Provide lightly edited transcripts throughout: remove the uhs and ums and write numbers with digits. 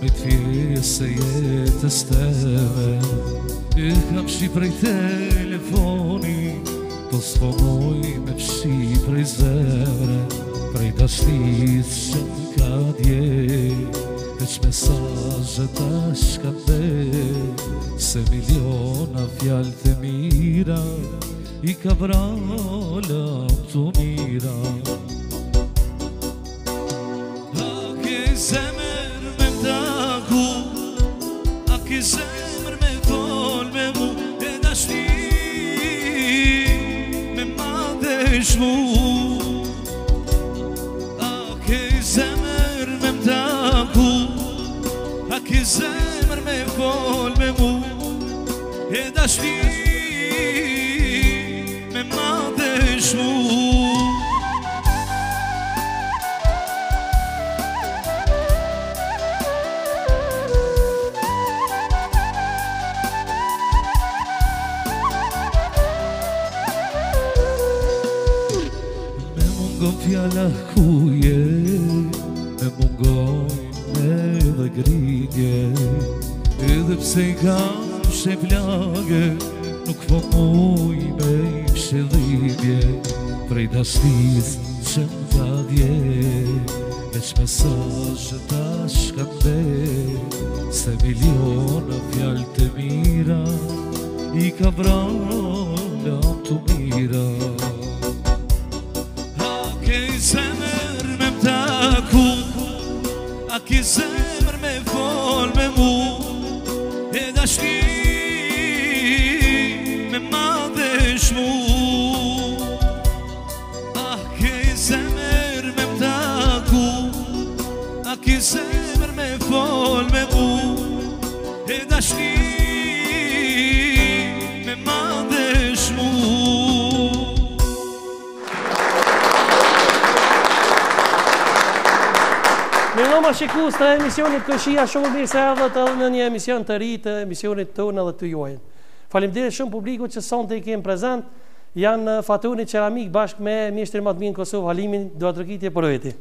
me t'fjesë e jetës teme. Kam shi prej telefoni, po s'pomoj me pshi prej zemre, prej dashnis që m'ka dje, veç mesazhe tash ka dhe, se miliona fjallë të mira i ka vrala të mira. A ke zemër me mtaku, a ke zemër me fol me mu, e dashni me madesh mu. A ke zemër me mtaku, a ke zemër me fol me mu, e dashni me madesh mu. Fjalla kuje, me mungojnë edhe grigje, edhe pse i kam sheplage, nuk po muj me i pshedhibje, prej dashnis që m'ka dje, veç mesazhe tash ka dhe, se miliona fjallë të mira i ka vrala të mira. Zemër me mtaku, a ke zemër me fol me mu, e dashni me madesh mu. A ke zemër me mtaku, a ke zemër me fol me mu, e dashni me madesh mu. Mirënoma shikus të emisionit Këshia, shumë mirë se erdhët edhe në një emision të ri të emisionit tonë edhe të juajnë. Faleminderit shumë publikut që sonte i kemë prezent, janë Fatuni Qeramik bashkë me mjeshtrin më të mirë në Kosovë, Halimin Duartërkitje për veti.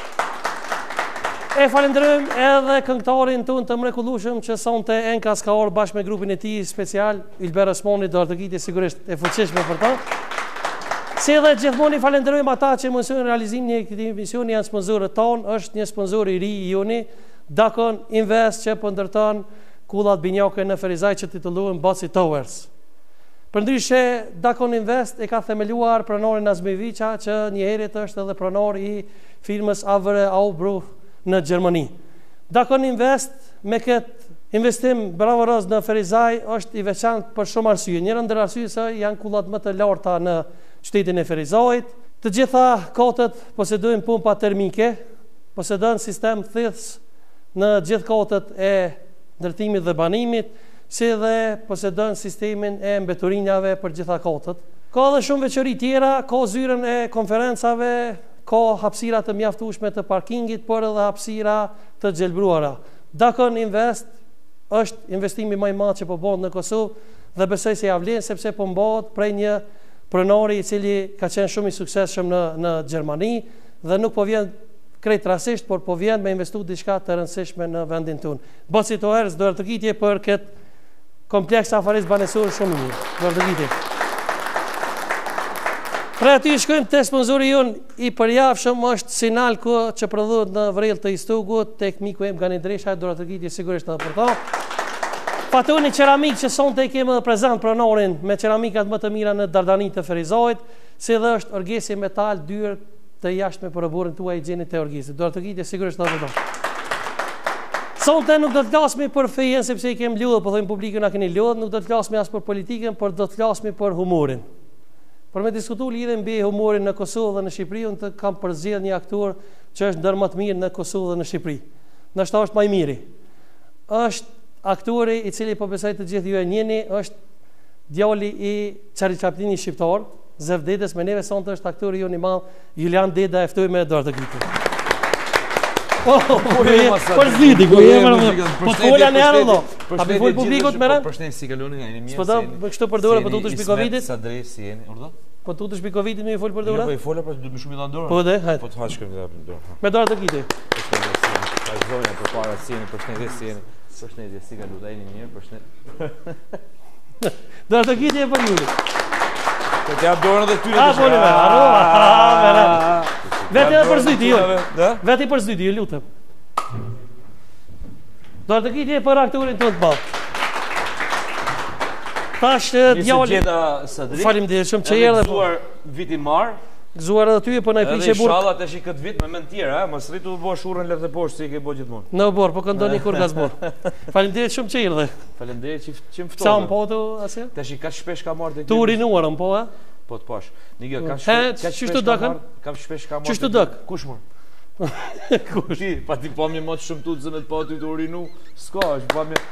E falenderojmë edhe këngëtarin tonë të mrekullueshëm që sonte Enkas ka orë bashkë me grupin e tij special, Ilber Osmani Duartërkitje, sigurisht e fuqishme për ta. Si edhe gjithmonë i falenderojmë ata që mësojnë realizimin e këtij emisioni, janë sponsorët tonë, është një sponsor i ri i joni, Dakon Invest që po ndërton kullat binjake në Ferizaj që titullohen Boci Towers. Përndryshe, Dakon Invest e ka themeluar pronorin Azmiviqa që një herët është edhe pronor i firmës Avre Aubru në Gjermani. Dakon Invest me këtë investim bravëros në Ferizaj është i veçantë për shumë arsye. Njëra ndër arsyet janë kullat më të larta në qytetin e Ferizajit. Të gjitha kotët posedojnë pumpa termike, posedojnë sistem thithës në gjithë kotët e ndërtimit dhe banimit, si dhe posedojnë sistemin e mbeturinjave për gjitha kotët. Ka edhe shumë veçori tjera, ka zyrën e konferencave, ka hapësira të mjaftueshme të parkingit, por edhe hapësira të gjelbruara. Dakon Invest është investimi më i madh që po bëhet në Kosovë dhe besoj se ja vlen sepse po bëhet prej një pronori i cili ka qenë shumë i suksesshëm në Gjermani dhe nuk po vjen krejt rastisht, por po vjen me investu diçka të rëndësishme në vendin tonë. Boci Towers Duartërkitje për këtë kompleks afaris banesor shumë i mirë. Duartërkitje. Pra aty shkojmë te sponsori jonë i përjavshëm është Sinalco që prodhohet në Vrellë të Istogut, tek miku im Gani Dresha, Duartërkitje sigurisht edhe për ta. Fatuni Qeramik që sonte i kemë edhe prezent pronorin me qeramikat më të mira në Dardanit të Ferizajit, si dhe është orgesi metal dyrë të jashtme për rëburin tuaj i gjenit të orgesit. Duartërkitje sigurisht edhe për ta. Sonte nuk do të flasmi për fejen sepse i kemë lodhë, po thojmë publikun na keni lodhë, nuk do të flasmi as për politikën, por do të flasmi për humorin. Për me diskutu lidhje mbi humorin në Kosovë dhe në Shqipëri, unë të kam përzgjedhur një aktor që është ndër më të mirë në Kosovë dhe në Shqipëri. Ndoshta është më i miri. Është aktori i cili po besoj të gjithë ju e njihni, është djali i Charlie Chaplinit shqiptar, Zef Dedës, me neve sonte është aktori jonë i madh, Julian Deda, e ftoj me Duartërkitje. Po zlidi, ku jemi? Po fola në ardhë. A bëj fol publikut më rën? Përshëndetje si kaloni nga jeni mirë. Po do kështu për dorë, po tutesh Pikovitit. Sa dresi jeni, urdhë? Po tutesh Pikovitit më fol për dorë? Po i fola, po do më shumë i dhan dorë. Po dhe, hajt. Po të hashkëm dorë. Me Duartërkitje. Vazhdojnë përpara sjeni, përshëndetje sjeni. Përshëndetje, si ka lutaj një mirë, përshëndetje. Do të gjetje për Juli. Të t'jap dorën edhe ty. Ah, po ne. Vetë edhe për zdyti, jo. Vetë për zdyti, ju lutem. Do të gjetje për aktorin tonë të ballë. Tash djali. Faleminderit shumë që erdhe. Gëzuar vitin marr. Gëzuar edhe ty, po na i priqe burr. Inshallah tash i këtë vit me mend tjera, mos rritu të bësh urrën lehtë poshtë si e ke bëj gjithmonë. Në burr, po këndoni kur gazbor. Faleminderit shumë që erdhe. Faleminderit që më ftove. Sa po tu asja? Tash i ka shpesh ka marrë te. Tu urinuarëm po, a? Po të pash. Nikë ka shpesh ka marrë. Kam shpesh ka marrë. Ç'është dok? Kush më? Kush? Ti, pa ti po më mot shumë tutse me të pa ty të urinu. S'ka, është pa më.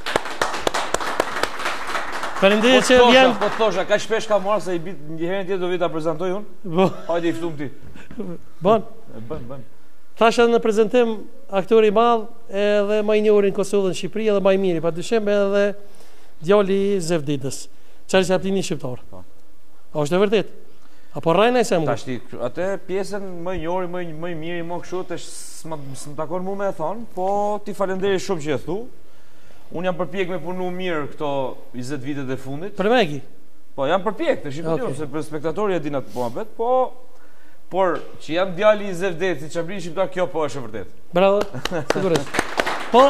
Faleminderit që vjen. Po thosha, ka shpesh ka marrë se i bit një herë tjetër do vi ta prezantoj unë. Po. Hajde i ftum ti. Bon. Bën. Thash edhe në prezantim aktori i madh edhe më i njohur në Kosovë dhe në Shqipëri edhe më i miri, padyshim edhe djali i Zevditës. Çfarë çaptini shqiptar? Po. A është e vërtet? Apo rrajna i sem? Tash ti, atë pjesën më i njohur, më i miri, më kështu tash s'm takon mua me e thon, po ti falenderoj shumë që e thu. Unë jam përpjek me punu mirë këto 20 vitet e fundit. Për Megi? Po, jam përpjek, të shqipëtjon, se për spektatori e dinat po abet, por që jam djali i Zevdet, si që shqiptar, kjo po është e vërtet. Bravo, sigurisht. Po,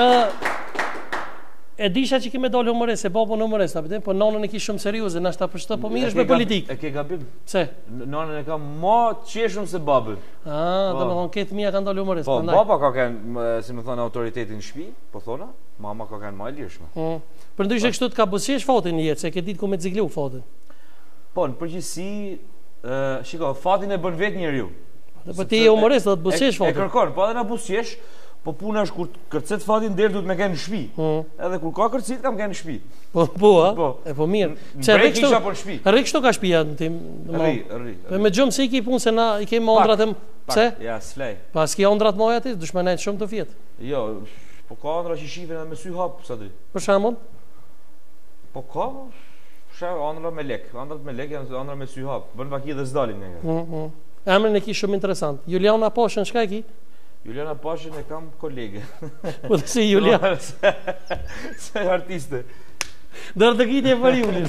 e disha që kime dalë humorist, se babon humorist, po nonën e ki shumë serioze, nashta për shtë, po mirë është me politikë. E ke gabim? Pse? Nonën e ka ma qeshëm se babën. Do me thonë, ketë mija kanë dalë humorist. Po, baba ka kënë, si me thonë, autoritetin në shpi, po thona, mama ka kënë ma e lirshme. Për ndryshe kështu të ka bësjesh fatin një jetë, se ke ditë ku me ziglu fatin. Po, në përgjithësi, shiko, fatin e bën vetë njeriu. Po ti je humorist, do të bësjesh fatin. E kërkon, po edhe na bësjesh, po puna është kur kërcet fatin deri duhet me kenë në shtëpi. Edhe kur ka kërcit kam kenë në shtëpi. Po, e po mirë. Pse rri kështu apo në shtëpi? Rri kështu ka shtëpia në tim. Rri. Po me gjumë se i ki punë se na i kemi ëndrat e pse? Ja, s'flej. Pas ki ëndrat moja ti, dushmanet shumë të fjet. Jo, po ka ëndra që shifen edhe me sy hap sa drejt. Për shembull? Po ka ëndra me lek, ëndrat me lek janë ëndra me sy hap. Bën vaki dhe s'dalin nga. Emrin e ki shumë interesant. Juliana Pashën çka e ki? Juliana Pashën e kam kolege. Po të si Juliana? Se artiste. Dërë të kitje për Julin.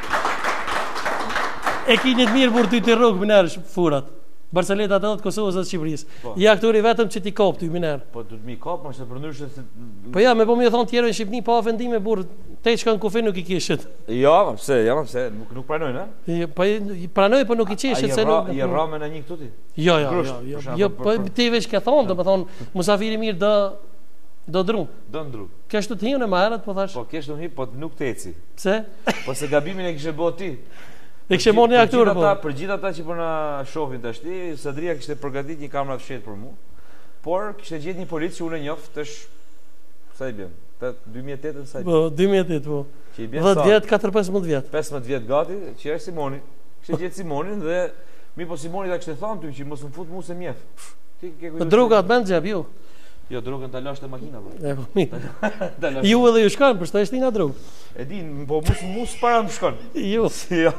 E ki një të mirë burë ty të rogë minerë furat. Barceleta të dhëtë Kosovës dhe Shqipërisë. I aktori vetëm që ti kap ty minerë. Po du të mi kap, ma shtë përndryshë se... Po ja, me po mi e thonë tjerë në Shqipëni, pa vendime burë, te që kanë kufi nuk i kishët. Ja, pse, nuk pranojnë, e? Po pranoj, po nuk i qeshët. A je rame në një këtu ti? Jo, po ti veç ke thonë, do me thonë, musafiri mirë do dru. Do ndru. Keshtu të himë në maherët, po thash? Po keshtu të himë, po nuk të eci. Pse? Po se gabimin e kishe bo ti. E kishe mo një aktorë, po? Për gjitha ta që përna shofin të ashti, Sadria kishte përgatit një kamera të shetë për mu, por kishte gjithë një politë që unë e njoftë të sa i bjem? 2008 sa i bjem? Po, 2008, po. 10 vjetë, 4-15 vjetë. 15 vjetë gati, që është Simoni. Kishte gjithë Simonin dhe mi po Simoni ta kishte thonë ty që mos më fut mu se mjef. Droga të bëndë gjep, ju? Jo, drogën të lasht e makina, po. E, po, mirë. Ju edhe ju shkanë, për shta ishtina drogë. E di, po mus para më shkanë. Ju. Jo.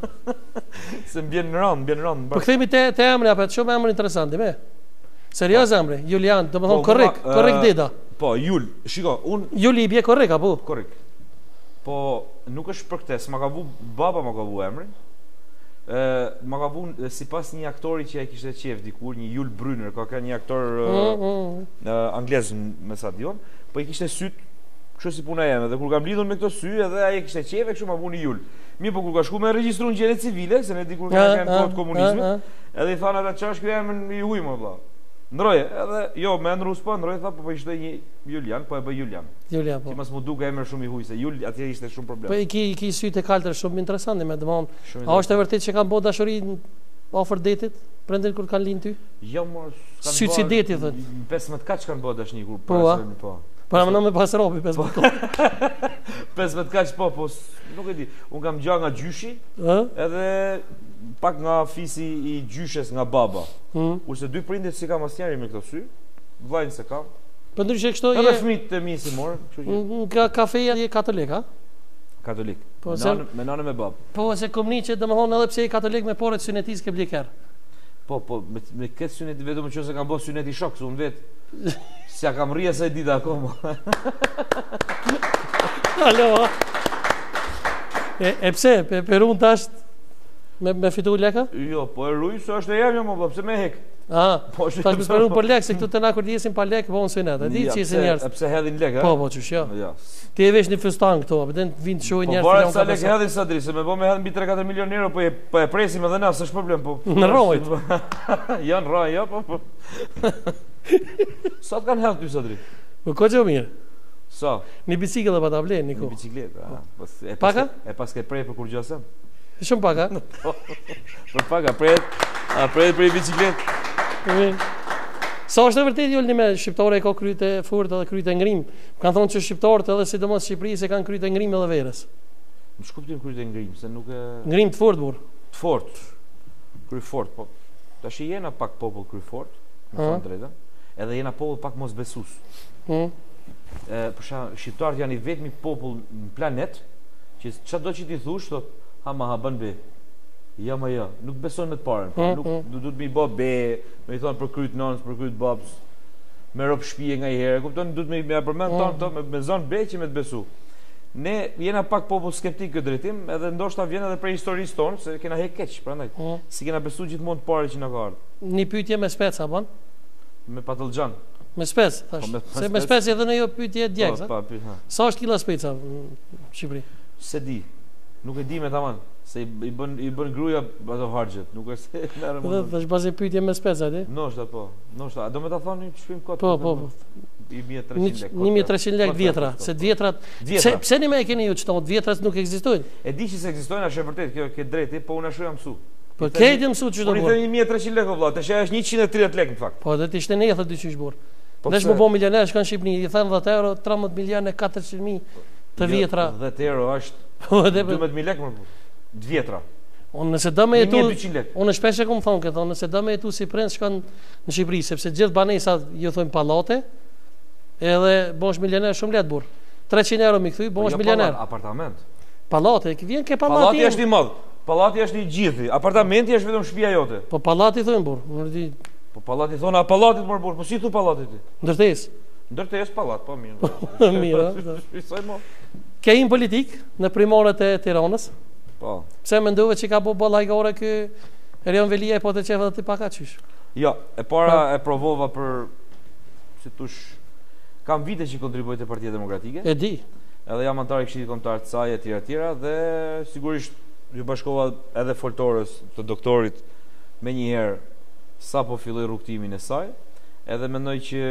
Se më bjenë në ramë. Po këthemi te emri, apet, shumë emri interesanti, me? Serios emri, Julian, do më thonë korrekt deda. Po, Jul, shiko, unë... Juli i bje korrekt, apo? Korrekt. Po, nuk është për këtë, s'ma ka vu, baba ma ka vu emri. Ma ka vu si pas një aktori që e kishte qef dikur, një Jul Brynner, ka një aktor anglez me sa dion, po i kishte syt kështu si puna jeme, dhe kur kam lidhur me këto sy edhe ai e kishte qef e kështu ma vu një Jul. Mi po kur ka shku me regjistru në gjene civile, se ne dikur ka kemë kohët komunizmit, edhe i thanë ata qa është kjo emën i huj më vlla. Ndroje, edhe jo, me ndru s'po, ndroje tha, po ishte një Julian, po e bëj Julian. Julian, po. Që mas mu duke emër shumë i huj, se Jul atje ishte shumë problem. Po i ki sytë e kaltër shumë interesanti, me dëmon. A është e vërtet që kanë bo dashuri ofër detit, prendin kur kanë linë ty? Jo, mos. Sytë si deti, thënë. 15 kaç kanë bo dashni kur prasërën, po. Para më në me pas robi, 15 kaç. 15 kaç, po, nuk e di. Unë kam gja nga gjyshi, edhe pak nga fisi i gjyshes nga baba. Kurse dy prindit si kam asnjëri me këto sy, vllajin se kam. Po ndryshe kështu je. Edhe fëmijët e mi si morën, kështu që. Nga kafeja je katolik, a? Katolik. Me nanën me babë. Po se komni që domethënë edhe pse je katolik me porët synetis ke bliker. Po, me këtë synet vetëm që se kam bërë synet I shok, se unë vetë s'ja kam rria se dita akoma. Alo, e pse, per unë tash me fitu leka? Jo, po e rruj, se është e jam, jo, po pse me hek? Po, tash me speru për lek, se këtu të na kur jesin pa lek, po unë synet, e di që jesin njerës. Pse hedhin lek, Po, qysh, jo. Ti e vesh një fustan këto, pëtën vinë të shoj njerës. Po, bare sa lek hedhin Sadri, se me bo me hedhin mbi 3-4 milion euro, po e presim edhe na, s'është problem, po. Në rojt. Janë roj, jo, po. Sa të kanë hedhë ty Sadri? Po, ko që mirë? Sa? Një biciklet pa ta vlen, Niko. Një biciklet, Paka? E pas ke prej për kur gjasem. Shumë paka? Për paka, prej për i biciklet. Sa është e vërtet jolni me shqiptare e ka kryet e furt edhe kryet e ngrim. Kanë thonë që shqiptarët edhe sidomos Shqipërisë kanë kryet e ngrim edhe verës. Në shkuptim kryet e ngrim, se nuk e... Ngrim të fort, burr. Të fort. Kry fort, po. Tash jena pak popull kry fort, me thonë drejtën. Edhe jena popull pak mos besus. Për shembull, shqiptarët janë I vetmi popull në planet që çdo që ti thush thot, ha bën be. Ja ma ja, nuk besojnë me të parën, nuk du të mi bo be, me I thonë për kryt nënës, për kryt babs, me rop shpije nga I herë, kupton, du të me përmend tonë, me zonë be që me të besu. Ne jena pak popull skeptik këtë drejtim, edhe ndoshta vjen edhe prej historisë tonë, se kena hek keq, prandaj, si kena besu gjithmonë të parë që na ka ardhur. Një pyetje me speca, bon? Me patëllxhan. Me spec, thash. Se me spec edhe në jo pyetje djeg, sa është kila speca në Shqipëri? Se di, nuk e di me tamam. Se I bën gruja ato harxhet, nuk është se merrem. Po tash bazë pyetje me speca ti? Noshta po. Noshta, a do më ta thoni ç'fim kot? Po. 1300 lekë. 1300 lekë vjetra, se të vjetrat. Pse ne më e keni ju çto, të vjetrat nuk ekzistojnë? E di që se ekzistojnë, është e vërtet, kjo ke drejtë, po unë ashtu jam mësu. Po kejtë mësu ç'do të bëj? Unë 1300 lekë vëlla, tash është 130 lekë në fakt. Po do të ishte ne thotë dyqysh burr. Nesh më bë milioner shkon në Shqipëri, I thën 10 euro, 13 milionë 400.000 të vjetra. 10 euro është 12000 lekë më. Të vjetra. Unë nëse do me jetu, 1200 lekë. unë shpesh e kam thonë këto, nëse do me jetu si prins shkon në Shqipëri, sepse gjithë banesat ju thonë pallate, edhe bosh milioner shumë lehtë burr. 300 euro mi kthy, bosh milioner. Apartament. Pallate, vjen ke pallati. Pallati është I madh. Pallati është I gjithë. Apartamenti është vetëm shtëpia jote. Po pallati thonë burr. Po pallati thonë, a pallatit më burr, po si thu pallatit ti? Ndërtesë pallat, po mirë. Mirë. Shpisoj mo. Ke një politik në primarët e Tiranës? Po. Pse mendove që ka bo lajgore ky Erion Velia po të qefë dhe ti paka qysh? Jo, e para e provova për si tush kam vite që kontribuoj te Partia Demokratike. E di. Edhe jam antar I Këshillit Kombëtar të saj etj etj dhe sigurisht ju bashkova edhe foltorës të doktorit me një herë sapo filloi rrugtimin e saj, edhe mendoj që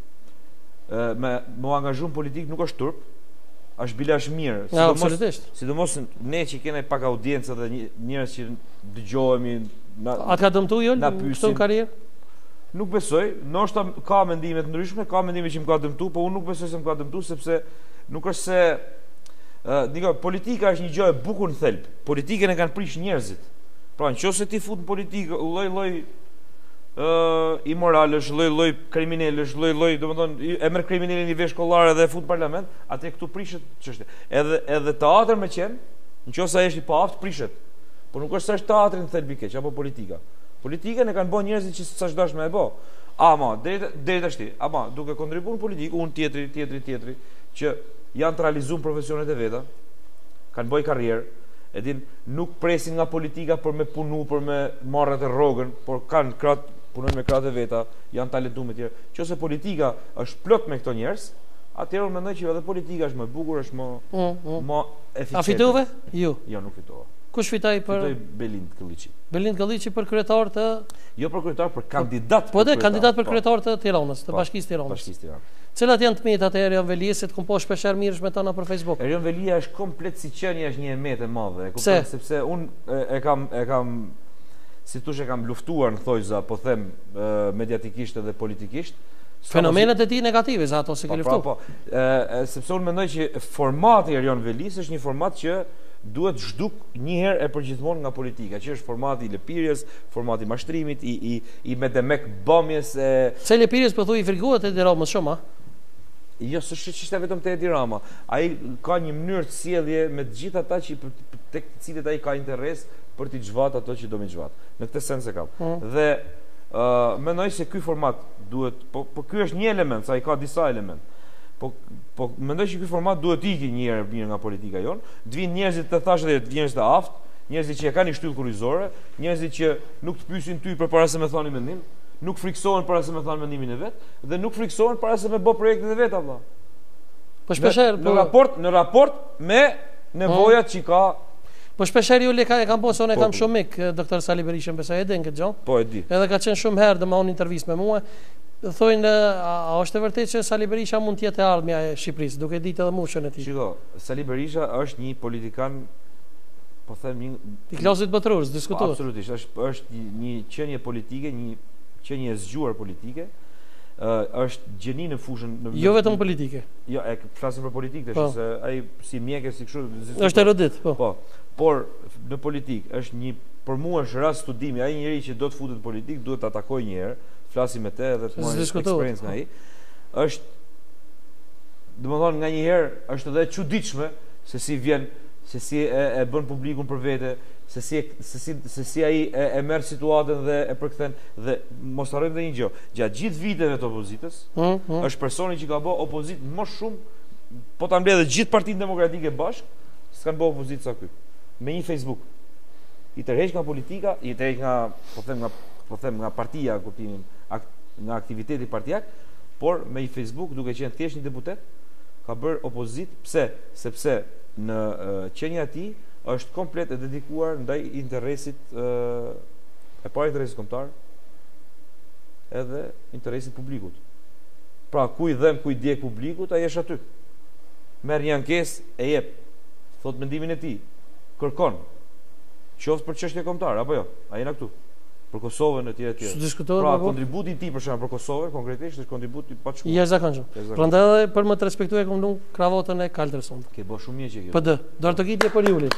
më angazhuar politik nuk është turp. Është bilash mirë, sidomos ne që kemi pak audiencë dhe njerëz që dëgjohemi A ka dëmtu jo këtë karrierë? Nuk besoj, ndoshta ka mendime të ndryshme, ka mendime që më ka dëmtu, po unë nuk besoj se më ka dëmtu sepse nuk është se politika është një gjë e bukur në thelb. Politikën e kanë prish njerëzit. Pra nëse ti fut në politikë lloj-lloj imoralësh, lloj-lloj kriminalësh, lloj-lloj, domethënë e merr kriminalin I vesh kollare dhe e fut në parlament, atë këtu prishet ç'është. Edhe teatri më qen, nëse ai është I paaft prishet. Po nuk është se është teatri në thelbi keq apo politika. Politikën e kanë bën njerëzit që s'është dashme e bë. Ama deri tash ti, ama duke kontribuar në politikë, unë tjetri që janë të realizuar profesionet e veta, kanë bëj karrierë, edin nuk presin nga politika për me punu, për me marrë të rrogën, por kanë punojnë me kratë e veta, janë talentuar me tjerë. Qose politika është plot me këto njerëz, atëherë unë mendoj që edhe politika është më e bukur, është më eficiente. A fitove? Jo. Jo, nuk fitova. Kush fitoi për Belind Këlliçi. Belind Këlliçi për kryetar të Jo për kryetar, për kandidat. Po dhe kandidat për kryetar të Tiranës, të Bashkisë Tiranës. Bashkisë Tiranës. Cilat janë të metat e Erion Velisit, kum po shpeshherë mirësh me tona për Facebook. Erion Velia është komplet si qenie, është një emet e madhe, e kupton, sepse unë e kam si tush e kam luftuar në thojza, po them mediatikisht edhe politikisht. Fenomenet e tij negative, sa ato se ke luftuar. Sepse unë mendoj që formati Erion Velis është një format që duhet zhduk një herë e përgjithmonë nga politika, që është formati I lëpirjes, formati I mashtrimit, I me demek bëmjes e... Se lëpirjes për thuj I friguat e Edi Ramës shumë, a? Jo, së shështë vetëm të Edi Rama. Ai ka një mënyrë të sjellje me të gjithë ata që tek të cilët ai ka interes për t'i xhvat ato që do mi xhvat. Në këtë sens e kam. Dhe mendoj se ky format duhet, po ky është një element, sa i ka disa element. Po mendoj se ky format duhet iki një herë mirë nga politika jon, të vinë njerëzit të thashë dhe të njerëz të aftë, njerëzit që e kanë një shtyllë kurrizore, njerëzit që nuk të pyesin ty përpara se me thoni mendim, nuk friksohen para se me thonë mendimin e vet, dhe nuk friksohen para se me bë projektet e vet valla. Po shpeshherë në raport me nevojat që ka. Po shpeshherë ju e kam pasur, unë kam shumë mik doktor Sali Berishën, besoj e din këtë gjë. Po e di. Edhe ka qenë shumë herë domthonë intervistë me mua. Thojnë, a është e vërtetë që Sali Berisha mund të jetë e ardhmja e Shqipërisë, duke ditë edhe moshën e tij? Shiko, Sali Berisha është një politikan, po them i klasit botëror, diskutohet. Absolutisht, është një qenie politike, një qenie e zgjuar politike. Është gjeni në fushën jo vetëm politike. Jo, e flasim për politikë, se ai si mjekë si kështu është erudit, po. Po, por në politikë është një, për mua është rast studimi, ai njeri që do të futet në politikë duhet ta takojë një herë, flasim me të edhe të marrë eksperiencë nga ai. Është, domethënë nga një herë është edhe e çuditshme se si vjen, se si e bën publikun për vete, se si ai e merr situatën dhe e përkthen, dhe mos harrojmë edhe një gjë. Gjatë gjithë viteve të opozitës, është personi që ka bë opozitë më shumë, po ta mbledhë gjithë Partinë Demokratike bashkë, s'kan bë opozitë sa ky. Me një Facebook. I tërheq nga politika, i tërheq nga, po them nga partia, kuptimin, nga aktiviteti partijak, por me një Facebook, duke qenë thjesht një deputet, ka bërë opozitë. Pse? Sepse në qenia e tij është komplet e dedikuar ndaj interesit e para interesit kombëtar edhe interesit publikut. Pra ku i dhem, ku i djeg publikut, ai është aty. Merr një ankesë, e jep, thot mendimin e tij, kërkon, qoftë për çështje kombëtare apo jo, ai jena këtu. Për Kosovën e tjera. Pra kontributi i tij për shembull për Kosovën konkretisht është kontributi pa çuar. Jashtëzakonshëm. Prandaj edhe për më të respektuar kam nuk kravatën e Kaltërsont. Ke bë shumë mirë që kjo. PD, dorëtokitje për Julit.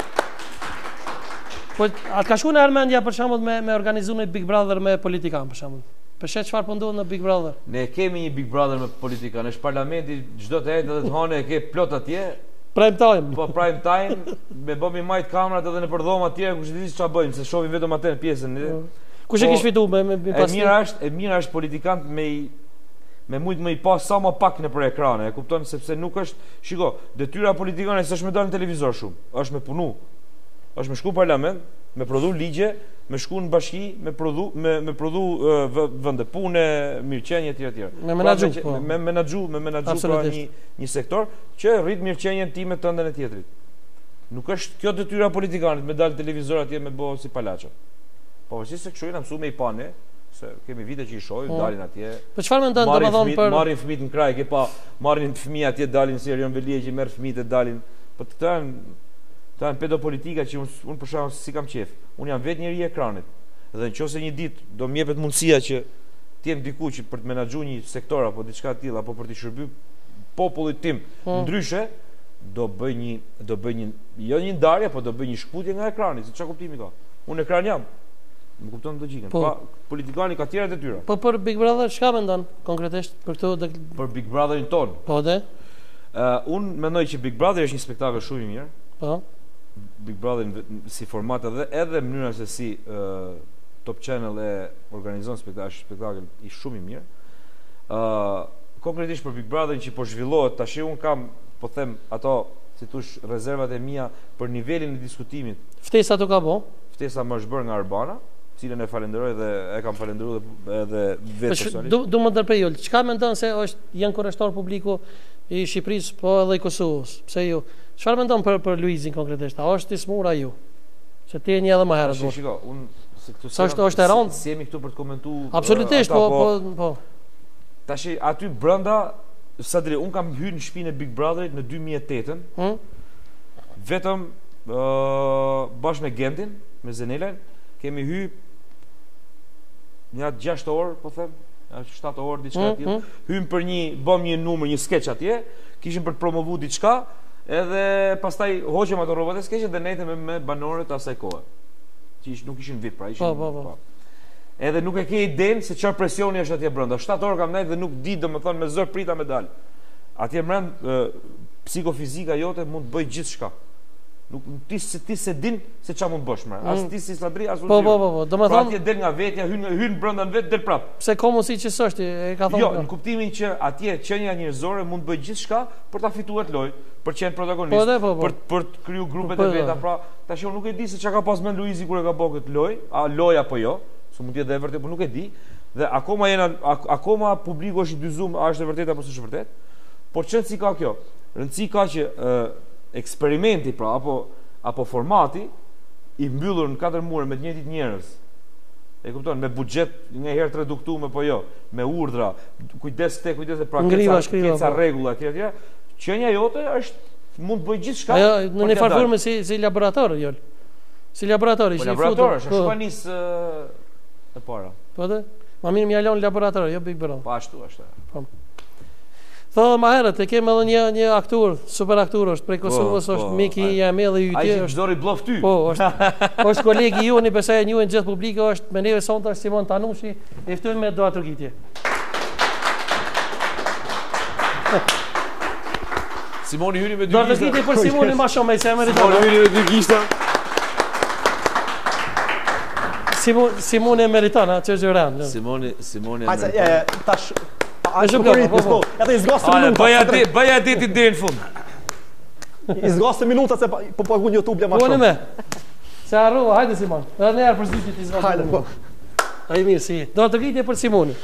Po atë ka shkuar në Armendja për shembull me organizimin e Big Brother me politikan për shembull. Për shkak çfarë po ndodh në Big Brother? Ne kemi një Big Brother me politikan, është parlamenti çdo të herë të hanë e ke plot atje. Prime time. Po prime time, me bëmi majt kamerat edhe në përdhoma atje, kush e di çfarë bëjmë, se shohim vetëm atë pjesën. Kush e kish fituar me pas? E mira është politikant me mujt më i pas sa më pak nëpër ekrane, e kupton, sepse nuk është, shiko, detyra politikane s'është me dalë në televizor shumë, është me punu. Është me shku në parlament, me prodhu ligje, me shku në bashki, me prodhu vende pune, mirëqenie etj. Me menaxhu pra një sektor që rrit mirëqenien time tënde në tjetrit. Nuk është kjo detyra politikanit me dalë televizor atje me bëu si palaço. Po vështirë se kështu na mësuam me i panë, se kemi vite që i shohim, dalin atje. Po çfarë mendon domethënë për marrin fëmijët në kraj, ke pa marrin fëmijë atje, dalin si Erion Velia që merr fëmijët e dalin. Po këta janë pedopolitika që unë për shkak si kam qef. Unë jam vetë njëri i ekranit. Dhe nëse një ditë do më jepet mundësia që të jem diku që për të menaxhuar një sektor apo diçka të tillë apo për të shërbyer popullit tim ndryshe, do bëj një jo një ndarje, po do bëj një shkputje nga ekrani, se çfarë kuptimi ka. Unë ekran jam. Më kupton logjikën. Pa politikani ka tjera detyra. Po për Big Brother çka mendon konkretisht për këtë për Big Brotherin ton? Po dhe unë mendoj që Big Brother është një spektakël shumë i mirë. Po. Big Brother si format edhe mënyra se si Top Channel e organizon spektakël i shumë i mirë. Konkretisht për Big Brotherin që po zhvillohet tash, un kam, po them, ato si thosh rezervat e mia për nivelin e diskutimit. Ftesa to ka bë? Ftesa më është bërë nga Arbana, cilën e falenderoj dhe e kam falendëruar edhe vetë personalisht. Do më ndërprej, çka mendon se janë kurreshtor publiku i Shqipërisë po edhe i Kosovës? Pse ju? Çfarë mendon për Luizin konkretisht? A është i smur ai ju? Se ti jeni edhe më herët. Shiko, unë se këtu është e rëndë. Si jemi këtu për të komentuar. Absolutisht, po. Tash aty brenda, sa drejt, unë kam hyrë në shtëpinë e Big Brotherit në 2008-ën. Vetëm bashkë me Gendin, me Zenelën, kemi hyrë një 6 orë, po them, 7 orë diçka tjetër. Hym për bëm një numër, një skeç atje, kishim për të promovuar diçka, edhe pastaj hoqëm ato rrobat e skeçit dhe nejtëm me banorët asaj kohe. Që nuk ishin VIP, pra ishin. Po. Edhe nuk e ke idenë se çfarë presioni është atje brenda. 7 orë kam nejt dhe nuk di, domethënë me zor prita me dal. Atje brenda psikofizika jote mund të bëj gjithçka. Nuk ti se din se ç'a mund bësh më. As ti si slabri, as unë. Po. Domethënë ti del nga vetja, hyn brenda në vet, del prap. Pse ka mundësi që s'është, e ka thonë. Jo, në kuptimin që atje qenia njerëzore mund të bëjë gjithçka për ta fituar lojë, për të qenë protagonist, për të kriju grupet e veta. Pra, tash unë nuk e di se çka ka pas mend Luizi kur e ka bërë këtë lojë, a lojë apo jo, se mund të jetë e vërtetë, por nuk e di. Dhe akoma publiku është i dyzuar, a është e vërtetë apo s'është e vërtetë. Por çfarë si ka kjo? Rëndësi ka që eksperimenti pra apo formati i mbyllur në 4 mure me të njëjtit njerëz. E kupton, me buxhet një herë të reduktuar po jo, me urdhra, kujdes pra këca rregulla etj. Qenia jote është mund të bëj gjithçka. Ajo në një farë formë si laborator, jo. Si laborator, ishte i futur. Është shpanis e para. Po dhe? Ma mirë më jalon laborator, jo Big Brother. Po ashtu. Po. Thonë më herët, e kemë edhe një aktor, super aktor është prej Kosovës, është Miki Jamelli Ytje. Ai që dori bllaf ty. Po, është kolegi ju, besoj e njohin gjithë publiku, është me neve sonte është Simon Tanushi, e ftyn me doa trokitje. Simoni hyri me dy gishta. Doa trokitje për Simonin më shumë, se më Simoni hyri me dy gishta. Simoni e meriton, që është rënd. Simoni. Tash Edhe i zgasë minuta. Bëja ditin deri në fund. I zgasë minuta se po pagun YouTube ma shumë. Se harrova, hajde Simon. Edhe ne herë për zyshit i zgasë. Hajde po. Ai mirë si. Do të gjitje për Simonin.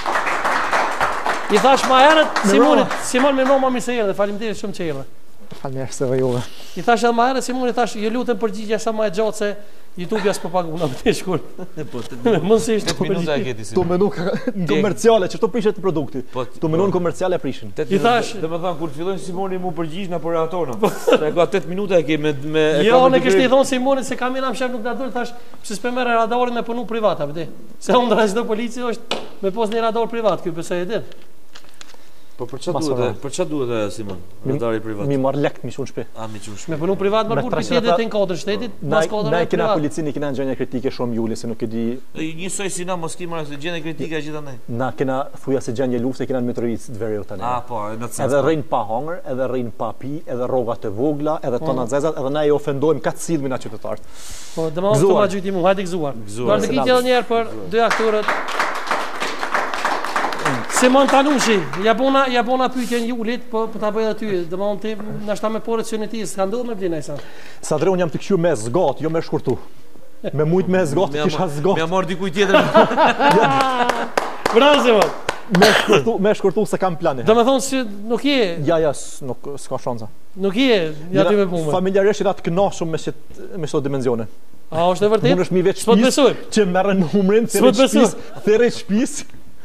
I thash më herët Simon më më mirë se erdhe. Faleminderit shumë që erdhe. Faleminderit se vajove. I thash edhe më herët Simoni, thash ju lutem përgjigje sa më e gjatë se YouTube s'po paguon atë shkurt. Po, mos ishte 8 minuta e keti si. Tu menu komerciale, çfarë prishet produkti? Tu menu komerciale prishin. I thash, domethënë kur fillojnë Simoni mu përgjigj na por atona. Se ka 8 minuta e ke me Jo, ne kishte i thon Simoni se kameram shef nuk na dol, thash, pse s'pe merr radarin me punu privat, a vëdi? Se undra çdo polici është me pos një radar privat, ky besoj e din. Po për çfarë duhet Simon? Radari privat. Mi marr lekt mi shon shpe. Mi shon shpe. Me punu privat më burr pjesë të kodrës shtetit, pas kodrës. Ne kena policinë, kena gjënia kritike shumë Juli se nuk e di. Njësoj si na mos kimar se gjënia kritike gjithandaj. Na kena thuja se gjënia lufte kena në metrovic të verë tani. Po, në sens. Edhe rrin pa hongër, edhe rrin pa pi, edhe rroga të vogla, edhe tona zezat, edhe na i ofendojmë ka të sillmin aty qytetarët. Po, domosdoshmë të ma gjyti mua, hajde gëzuar. Do të kitë edhe një herë për dy aktorët. Simon Tanushi, ja bona pyetjen Julit, po ta bëj aty, domethënë ti na shta me porcion e tij, s'ka ndodhur me Blina sa. Sa drejt un jam të kthyer me zgat, jo me shkurtu. Me shumë me zgat, kisha zgat. Më marr dikujt tjetër. Bravo Simon. Me shkurtu se kam plane. Domethënë si nuk je. Ja, nuk s'ka shansa. Nuk je, ja ti me punë. Familjarisht jeta të kënaqshëm me çdo dimensione. A është e vërtetë? Unë është mi veç shtëpis, që merren numrin, thërë shtëpis.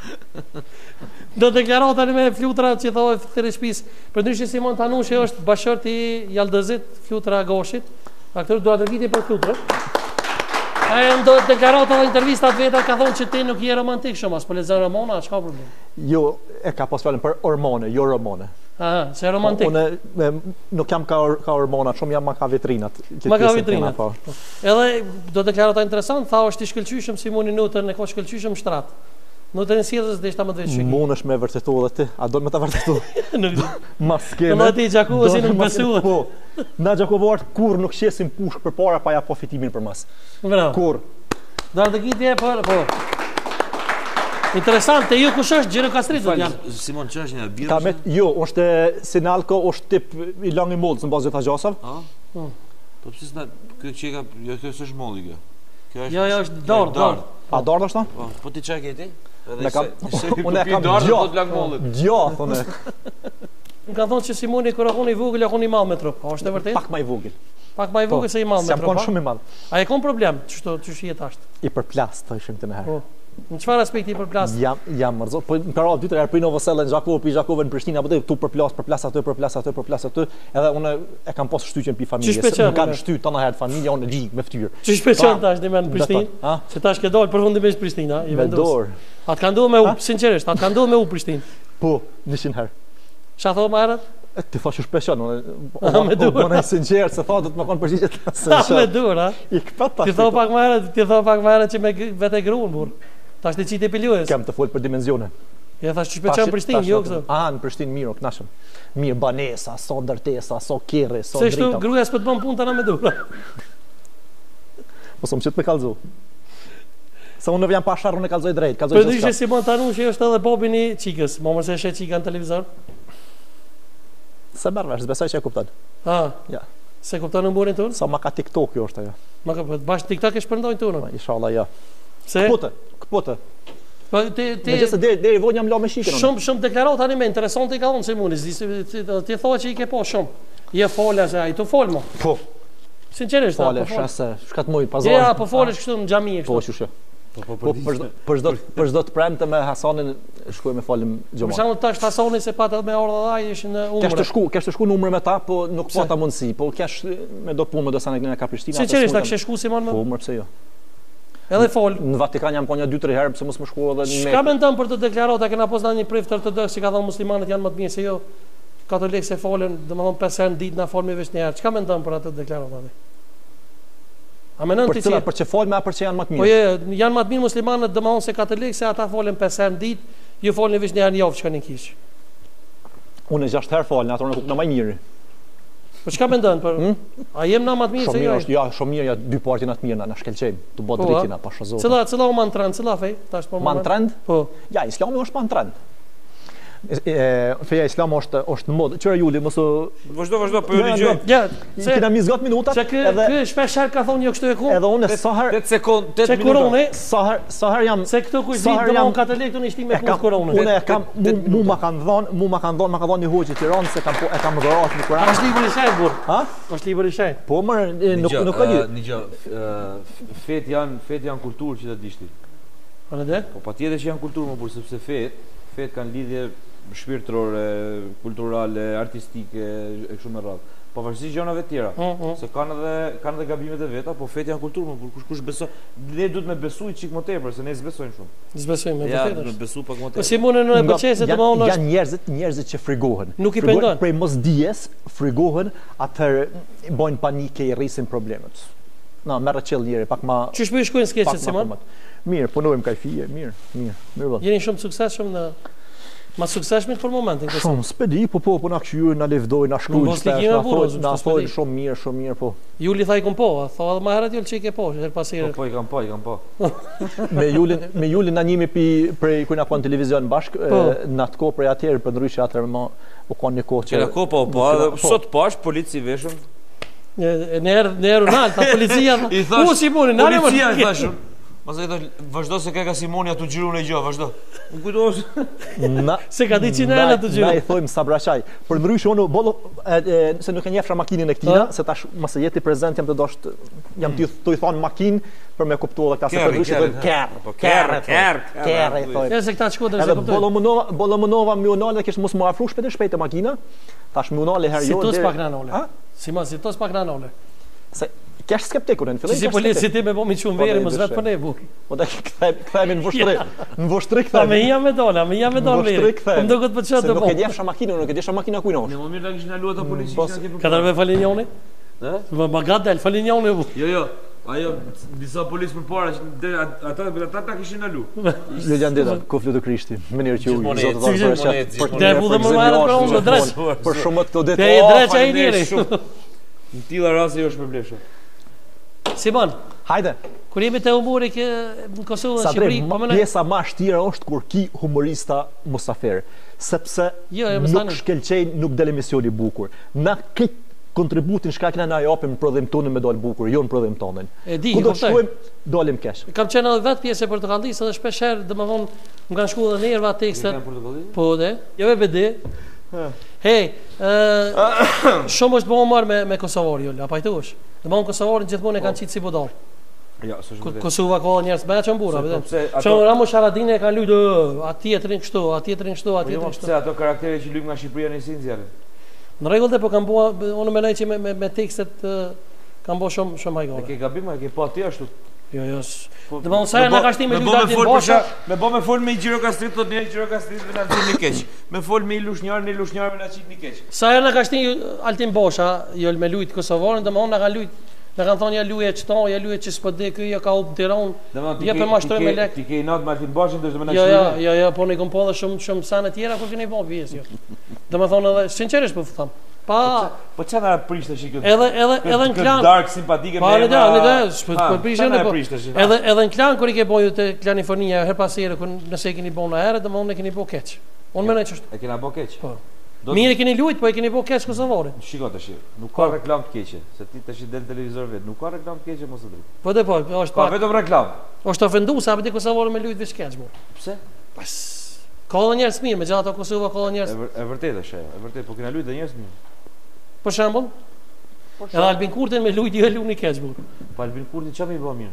Do deklarata me flutra që thonë thërë shtëpis. Përndryshe Simon Tanushi është bashkërt i Jaldëzit, flutra Goshit. Aktor do të viti për flutra. Ai do deklarata në intervistat vetë ka thonë që ti nuk je romantik shumë, as po lexon romana, çka problem? Jo, e ka pas fjalën për hormone, jo romane. Aha, se romantik. Unë nuk jam ka hormona, shumë jam ka vitrinat. Ma ka vitrinat. Edhe do deklarata interesant, tha është i shkëlqyshëm Simoni Nutën, e ka shkëlqyshëm shtrat. Në të nësjedhës dhe ishta më të veç shiki. Mun është me vërtetu dhe ti, a do me ta vërtetu? Maskeme. Në ti Gjakovë si nuk besuat. Po, na Gjakovartë kur nuk shesim pushk për para pa ja po fitimin për mas. Bravo. Kur? Darë të kitje, po. Interesante, ju kush është Gjero Kastritu? Simon, që është një birë? Jo, është Sinalko, është tip i lang i mollës në bazë gjitha gjasav. Po pësis në këtë qeka, jo kjo është molli kjo. Jo, është darë. A darë është ta? Po ti që keti? Unë e kam gjatë, unë. Më ka thonë që Simoni kër akon i vogël, akon i malë me trup. A është e vërtet? Pak ma i vogël. Pak ma i vogël se i malë me trup. Jam konë shumë i malë. A e kon problem, që shijet ashtë? I përplas, të ishim të në herë. Në qëfar aspekti i përplas? Jam mërzot, po në kara dytër herë për Novoselle në Gjakovë, për Gjakovë në Prishtinë, apo dhe tu përplas aty, edhe unë e kam pas shtyqen për familjes. Nuk kanë shtyq të në herë familja, unë ligë me ftyrë. Që shpeqen tash dhe me në Prishtinë? Se tash ke dalë përfundimisht Prishtinë, i vendosë. Me dorë. Atë ka ndodhë me u, sinqerisht, atë ka ndodhë me u Prishtinë. Po, 100 herë. Qa thotë më herët? Ti thash shpeqen, unë e sinqerë, se tha do të më konë përgjigjet me dur, ha? I këpët tash. Ti thot pak më herët që me vete gruën, burë. Ta është të qitë e pilues. Kem të folë për dimenzione. Ja thash që shpeçan në Prishtinë, jo këto. Në Prishtinë mirë, kënaqem. Mirë banesa, so ndërtesa, so kerre, so drita. Se drita. shtu gruaja s'po të bën punë tani me dura. Po som çet me kallzu. Sa unë vjen pa sharrun e kallzoj drejt, kallzoj gjithçka. Po dish Simon Tanushi është edhe babin i çikës, më mëse she çika në televizor. Sa marrësh, besoj që e kupton. Ja. Se kupton në burin tonë? Sa ma ka TikTok jo është ajo. Ma ka bash TikTok e shpërndojnë tonë. Inshallah ja. Se Kpote. Po Megjithëse deri vonë jam la me shikën. Shumë deklarata tani më interesante i ka dhënë Simoni, ti thua që i ke po shumë. Je fola se ai, tu fol më. Po. Sinqerisht, po. Shase, shkat muj pazar. Ja, po folesh kështu në xhami kështu. Po, kështu. Po për çdo të premte me Hasanin shkoj me falim xhamat. Për shembull tash Hasani se pat edhe me ardha ai ishin në umre. Kesh të shku në umre me ta, po nuk pata mundësi, po kesh me do punë me do sa në ka Prishtinë. Sinqerisht ta kishe shku Simon më? Po, umre pse jo. Edhe fol. Në Vatikan jam ponja 2-3 herë, pse mos më shku edhe në. Çka mendon për të deklarata kena pas ndonjë prift ortodoks që ka thënë muslimanët janë më të mirë se jo katolikë se folen, domethënë 5 herë në ditë na folmi veç një herë. Çka mendon për atë deklaratë atë? A mendon ti për çe fol me apo që janë më të mirë? Po janë më të mirë muslimanët domethënë se katolikë se ata folen 5 herë në ditë, ju folni veç një herë në javë çka në kish. Unë 6 herë fol, ato nuk na më mirë. Po çka mendon për? A jem na më të mirë se jo? Ja, shumë mirë, ja dy parti na të mirë na shkelçejm, të bë dritin na pa shozot. Cilla u mantrand, cilla fej? Tash po mantrand? Po. Ja, Islami është mantrand. Feja Islam është në modë. Çfarë Juli, mos vazhdo, po ju dëgjoj. Ja, se kena mizgat minutat. Edhe ky shpesh herë ka thonë jo kështu e ku. Edhe unë sa herë 8 sekondë, 8 minuta. Sa herë jam se këtu kush ditë domon katolik tonë shtim me punë Kur'anit. Unë e kam ma kanë dhënë një hoxhë i Tiranës se kam dhuratë në Kur'an. Është libri i shenjtë burr. Ha? Është libri i shenjtë. Po më nuk ka lidhje. Një fet janë kulturë që të dishti. Po ne? Po patjetër që janë kulturë më burr sepse fet kanë lidhje shpirtërore, kulturale, artistike e kështu me radhë. Pavarësisht gjërave të tjera, se kanë edhe gabimet e veta, po feti janë kulturë, por kush beson, ne duhet me besoj çik më tepër, se ne s'besojmë shumë. S'besojmë me vërtetë. Ja, me besu pak më tepër. Po Simone në pëlqej se domosdoshmë janë njerëzit që frigohen. Nuk i pengon. Prej mosdijes frigohen, atëherë bojnë panike, i rrisin problemet. Na merr çel njëri pak më. Çish po i shkojnë skeçet Simon? Mirë, punojmë kajfije, mirë valla. Jeni shumë suksesshëm në ma suksesshmit për momentin. Shumë, s'pedi, po na këshyr, na levdoj, na shkrujnë, na thojnë shumë mirë, po. Juli tha i kom po, tha edhe ma herët Juli që i ke po, herë pasire. Po, i kam po. Me Julin na njimi prej kujna po në televizion bashk, në atë kohë prej atjerë, për ndryshe atër më u konë një kohë që... Kena kohë po, sot pash, polici veshëm. Në erë nalë, ta policia, policia i thashëm. Pastaj vazhdo se ka Simoni atu xhirun e gjë, vazhdo. Nuk kujtohesh. Se ka ditë çinela atu xhirun. Na i thojmë Sabraqaj. Për ndryshe unë se nuk e njefsha makinën e këtina, se tash mos e jeti prezant jam të dosh jam të i thon makinë për me kuptuar edhe këtë për ndryshe kerr. Ja se këta Shkodër se kuptoj. Bolomunova më unale kish mos më afru shpejt makinën. Tash më unale herë jo. Si tos pak nanole. Si tos pak nanole. Se kesh skeptikun në fillim. Si polici ti me bomi çun veri mos vet për ne bu. Po ta kthehemi në voshtri kthehemi. Me jam me dola veri. Më duket po çfarë do bëj. Nuk e djefsha makinën, nuk e djefsha makina kujnosh. Ne më mirë ta kishin aluar ato policisë. Ka dalë Falinjoni? Ë? Ma gadal Falinjoni bu. Jo. Ajo disa policë përpara që ata ta kishin alu. Jo janë ndeta, koflu të Krishti. Mënyrë që u zotë ta bësh. Dhe budhe më marrë për unë drejt. Për shumë këto detë. Te drejt ai njëri. Në tilla raste jo është për bleshë. Simon, hajde. Kur jemi te humori në Kosovë dhe Shqipëri, po më pjesa më e vështirë është kur ki humorista musafer, sepse nuk shkelçejn, nuk del emisioni bukur. Na këtë kontributin shka kena na japim në prodhim tonë me dal bukur, jo në prodhim tonën. Ku do shkojmë, dalim kesh. Kam qenë edhe vetë pjesë e portokallisë edhe shpesh herë domethënë më kanë shkuar edhe nerva tekstet. Po dhe, jo e BD. Hey, shumë është bëmë marrë me Kosovar, Jolla, a pajtuash? Domethënë Kosovarin gjithmonë e kanë qitë si budall. Ja, s'është. Kosova ka njerëz më çon burra, vetëm. Çon Ramo Sharadini e kanë luajtur atje trin kështu, atje trin kështu, atje trin kështu. Se ato karaktere që luajmë nga Shqipëria në Sinzjarë. Në rregull po kanë bua, unë mendoj që me tekstet kanë bua shumë hajgore. E ke gabim, e ke po atje ashtu. Jo. Domethënë sa na ka shtim me luajtin Bosha. Me bë me fol me Gjirokastrit, thotë ne Gjirokastrit me na çit një keq. Me fol me Lushnjar, ne Lushnjar me na çit një keq. Sa na ka shtim Altin Bosha, jo me luajt Kosovarin, domethënë na ka luajt Në kanë thonë ja luje çton, ja luje që s'po dhe ky ja ka hup Tiranë. Ja për mashtroj me lek. Ti ke natë me Altin Bashin do të më na shkruaj. Jo, po ne kom po shumë sanë tjera kur keni bën pjesë jo. Domethënë edhe sinqerisht po them. Po çfarë na prish tash këtu? Edhe në klan. Dark simpatike me. Po prishën edhe në klan kur I ke bën te klanifonia her pas here kur nëse keni bën na herë domethënë keni bën keq. Unë mendoj ç'është. E kena bën keq. Po. Mirë keni luajt, po e keni bën keq Kosovarin. Shiko tash, nuk ka reklam të keqe, se ti tash del televizor vet, nuk ka reklam të keqe mos e drejt. Po është pa vetëm reklam. Është ofendues apo di Kosovarin me luajt veç keq më. Pse? Pas. Ka edhe njerëz mirë, megjithatë Kosova ka edhe njerëz. E vërtetë është ajo, e vërtetë, po kena luajt edhe njerëz mirë. Për shembull? Edhe Albin Kurtin me luajt jo luni keq më. Po Albin Kurtin çfarë më bë mirë?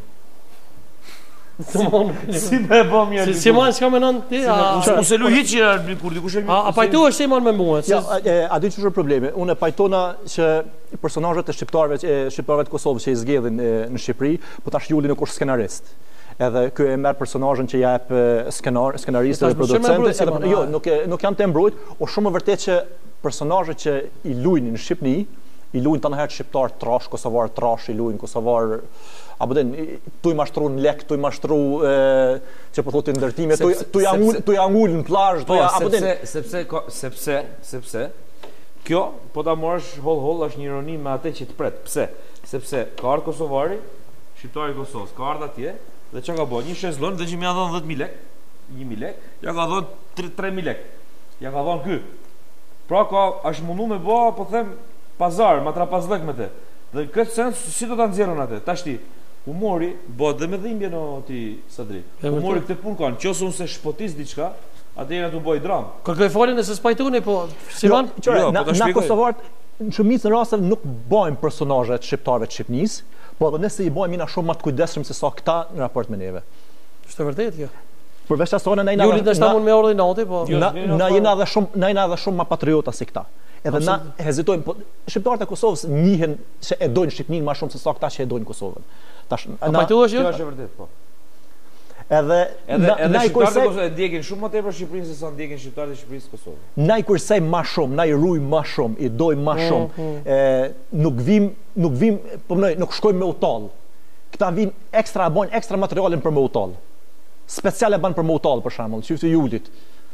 Si me bëm mirë. Si më s'ka mënon ti? Unë se lu hiç Albin Kurti, kush e mirë? A pajtohesh Simon me mua? A di ç'është problemi? Unë pajtona që personazhet e shqiptarëve të Kosovës që I zgjedhin në Shqipëri, po tash julin në kush skenarist. Edhe ky e merr personazhin që jep skenaristë dhe producentët. Jo, nuk janë të mbrojt, o shumë e vërtet që personazhet që I luajnë në Shqipëri, I luajnë tani herë shqiptar trash, kosovar trash, I luajnë kosovar apo den tu I mashtru në lek, tu I mashtru që po thotë ndërtime, tu ja ngul në plazh, tu ja apo den sepse kjo po ta marrësh holl është një ironi me atë që të pret. Pse? Sepse ka ardhur kosovari, shqiptari I Kosovës, ka ardhur atje dhe çka ka bën? Një shezllon dhe që më ia dhon 10000 lek, 1000 lek, ja ka dhon 3000 lek. Ja ka dhon ky. Pra ka është mundu me bë, po them pazar, ma trapazlëk me te. Dhe këtë sens, si do ta nxjerrën atë? Tash ti, humori bëhet dhe me dhimbje në ti Sadri. Humori këtë punë kanë, qoftë unë se shpotis diçka, atëherë tu bëj dram. Kërkoj faljen nëse s'pajtuni, po Simon, na kosovarët në shumicën e rasteve nuk bëjmë personazhe të shqiptarëve të Shqipërisë, po edhe nëse I bëjmë jena shumë më të kujdesshëm se sa këta në raport me neve. Është vërtet kjo. Përveç asaj na Juli dashur me orën e natë, po na jena edhe shumë më patriota se këta. Edhe na hezitojmë, po shqiptarët e Kosovës njihen se e dojnë Shqipërinë më shumë se sa këta që e dojnë Kosovën. Tash na pajtohesh jo? Kjo është vërtet, po. Edhe shqiptarët e Kosovës ndjekin shumë më tepër Shqipërinë se sa ndjekin shqiptarët e Shqipërisë Kosovës. Na I kursej më shumë, na I rujmë më shumë, I dojmë më shumë. Nuk vim, po më nuk shkojmë me utall. Këta vijnë bojnë ekstra materialin për me utall. Speciale ban për me utall për shembull, çifti Julit.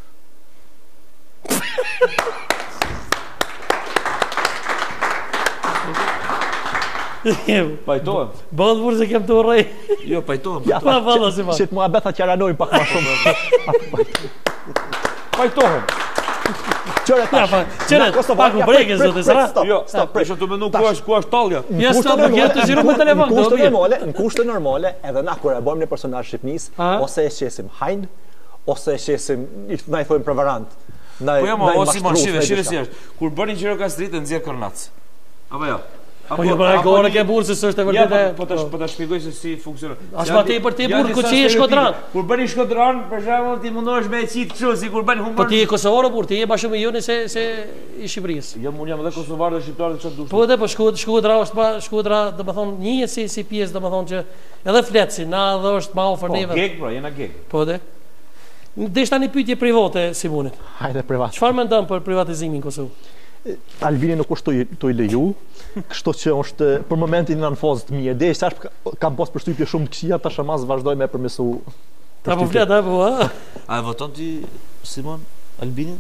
Pajtohem. Bëhet burr se kem të urrej. Jo, pajtohem. Ja, pa valla si ma. Shit mua betha qaranojnë pak më shumë. Pajtohem. Çore tash. Çore, pak u bregë zotë sa. Jo, stop. Për shkak të menu ku është tallja. Ja, stop, ke të zhiro me telefon. Në kushte normale, edhe na kur e bëjmë në personazh shqipnis, ose e qesim hajn, ose e qesim, na I thojmë prevarant. Po jam ose më shive si është. Kur bëni Gjirokastrit e nxjerr Kornac. Apo jo. Po jo para gore ke burr se s'është e vërtetë. Po ta shpjegoj se si funksionon. As pa te për te burr ku ti je Shkodran. Kur bëni Shkodran, për shembull, ti mundohesh me qit kështu si kur bën humor. Po ti je kosovar burr, ti je bashkë me jone se I Shqipërisë. Jo, unë jam edhe kosovar dhe shqiptar çfarë dush. Po edhe po Shkodra është pa Shkodra, domethënë njihet si pjesë domethënë që edhe fletsi, na edhe është ma ofër neve. Po geg, pra, jena geg. Po edhe. Desh tani pyetje private Simonit. Hajde privat. Çfarë mendon për privatizimin në Kosovë? Albini nuk është të I leju, kështu që është për momentin në fazë të mirë. Dhe tash kam pas përshtypje shumë të këqija, tash mas vazhdoj me përmesu. Ta po flet apo ha? A e voton ti Simon Albinin?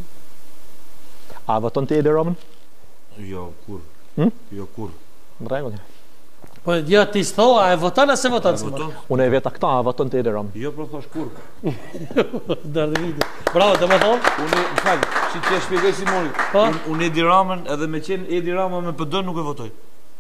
A voton ti Edi Ramën? Jo, kur. Jo, kur. Në rregull. Po ja ti thua, a e voton ose voton Simon? Unë e veta këta, a voton ti Edi Ramën? Jo, po thash kur. Dardhë. Bravo, domethënë. Unë fal, si ti e shpjegoj Simonit. Unë Edi Ramën edhe me qenë Edi Rama me PD nuk e votoj.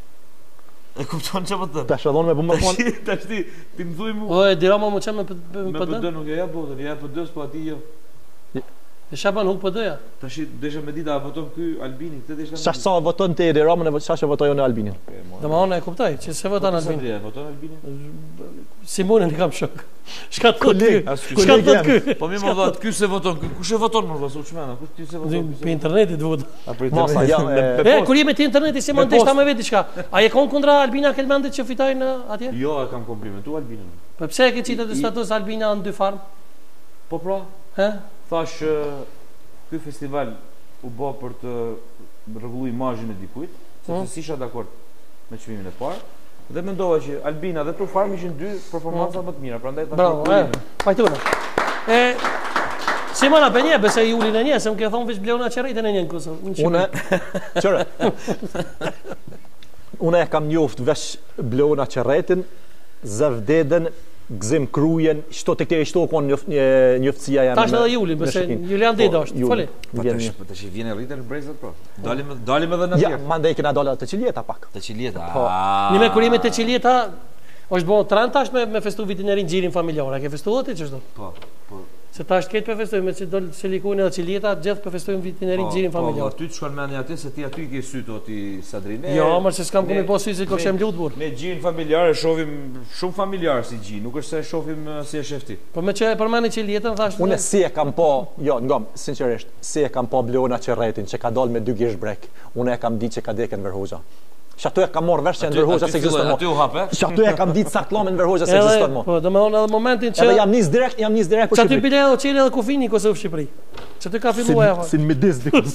E kupton çfarë po them? Tash edhe unë me bëmë fon. Tash ti më thuaj mua. O Edi Rama më çam me PD? Me PD nuk e jap votën, ja PD-s po aty jo. E shaban huk PD-ja. Tash desha me ditë a voton ky Albini, këtë desha. Sa sa voton ti Edi Ramën e sa votojnë në Albinin? Domethënë e kuptoj, që se voton Albini. Voton Albini? Simonin e kam shok. Shka të ky? Shka të ky? Po më më vot ky se voton, kush e voton më vështirë çmena, kush ti se voton? Pe internetit vot. A për internetin? Kur jemi te interneti Simon desh ta me vet diçka. A je kon kundra Albina këtë mendet që fitojnë atje? Jo, e kam komplimentuar Albinin. Po pse e ke citë të status Albina në dy farm? Po pra, thash ky festival u bë për të rregulluar imazhin e dikujt, sepse si isha dakord me çmimin e parë, Dhe mendova që Albina dhe Trufarm ishin dy performanca më të mira, prandaj ta Bravo, pajtuna. Simona Benje, besoj Julin e një, se më ke thonë veç Bleona Qerretën e një në Kosovë. Unë e kam njoft veç Bleona Qerretën, Zevdeden, Gzim Krujen, shto të këtje shto konë njëftësia janë. Tash edhe Julin, besoj Julian Deda është, fali. Po tash vjen e rritën në brezat, po. Dalim edhe në tjerë. Ja, mandej kena dalë të Qiljeta pak. Të Qiljeta. Një me kurime të Qiljeta, është bo tran tash me festu vitin e rinë gjirin familjar, a ke festu dhe ti që shdo? Po. Se tash këtë për festojmë, me që dollë Silikoni edhe Qiljeta, gjithë për festojmë vitin e rinë gjirin familjar. Po, aty të shkon meni aty, se ti aty i ke sytë o ti Sadrin. Jo, mërë që s'kam këmi po sytë, si ko shem lutë burë. Me gjirin familjar e shofim shumë familjar si gjin, nuk është se shofim si e shefti. Po me që e përmeni Qiljetën, thashtë... Unë si e kam po, jo, ngom, sinqerisht, si e kam po Bleona Qerretin, që ka dalë me 2 gish brek, unë e kam ditë që ka deken Enver Hoxha. Që aty e kam morë vesh që Enver Hoxha se ekziston mo. Që aty e kam ditë sakt lom Enver Hoxha se ekziston mo. Po, do me thonë edhe momentin që... Edhe jam nis direkt për Shqipëri. Që aty bile edhe qeli edhe kufini i Kosovë Shqipëri. Që aty ka fillu e fa. Si në midis dikus.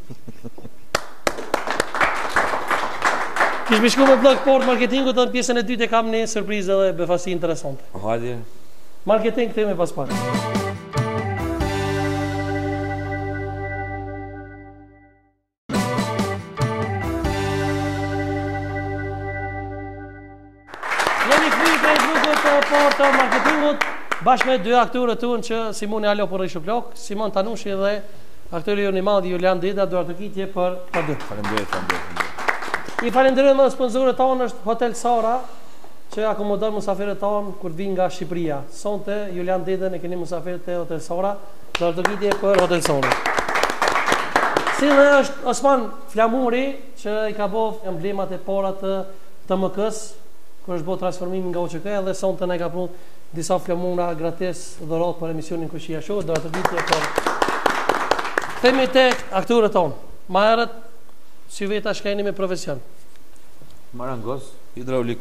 Kishmi shku me blog port marketingu të në pjesën e dytë e kam një surprizë edhe befasi interesante. Hajde. Marketing këtemi pas pak. Të marketingut bashkë me 2 aktorët tunë që Simoni Alo për Rishu Plok, Simon Tanushi dhe aktori jonë i madh Julian Deda, duar të kitje për të dy. Faleminderit. I falenderojmë edhe sponsorët tonë është Hotel Sara, që akomodon musafirët tonë kur vinë nga Shqipëria. Sonte Julian Deda ne keni musafirët te Hotel Sara, duar të kitje për Hotel Sara. Si dhe është Osman Flamuri, që i ka bëu emblemat e para të TMK-s, kur është bërë transformimi nga OQK dhe sonte ne ka punu disa flamura gratis dhërat për emisionin Kushia Show, do të vitje për themi te aktorët tonë. Ma herët si veta shkajni me profesion. Marangos, hidraulik.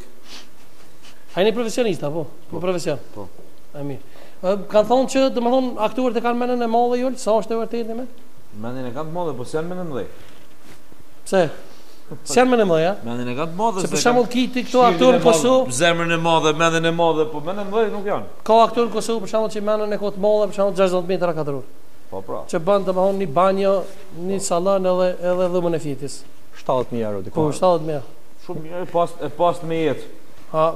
A jeni profesionista, po? Po profesion. Po. A mirë. Kanë thonë që, do më thonë, aktorët e kanë menën e madhe jullë, sa është e vërtetë me? Menën e kanë të madhe, po se janë menën mëdhej. Pse? Se janë menën e madhe, ja? Menën e kanë të madhe. Se për shembull kiti këto aktorë në Kosovë, zemrën e madhe, menën e madhe, po menën e mëdhej nuk janë. Ka aktorë në Kosovë për shembull që menën e kot madhe, për shembull 60 metra katror. Po pra. Që bën domethënë një banjo, një sallon edhe dhomën e fjetis. 70.000 euro diku. Po 70.000. Shumë mirë, e pas me jetë. Ha.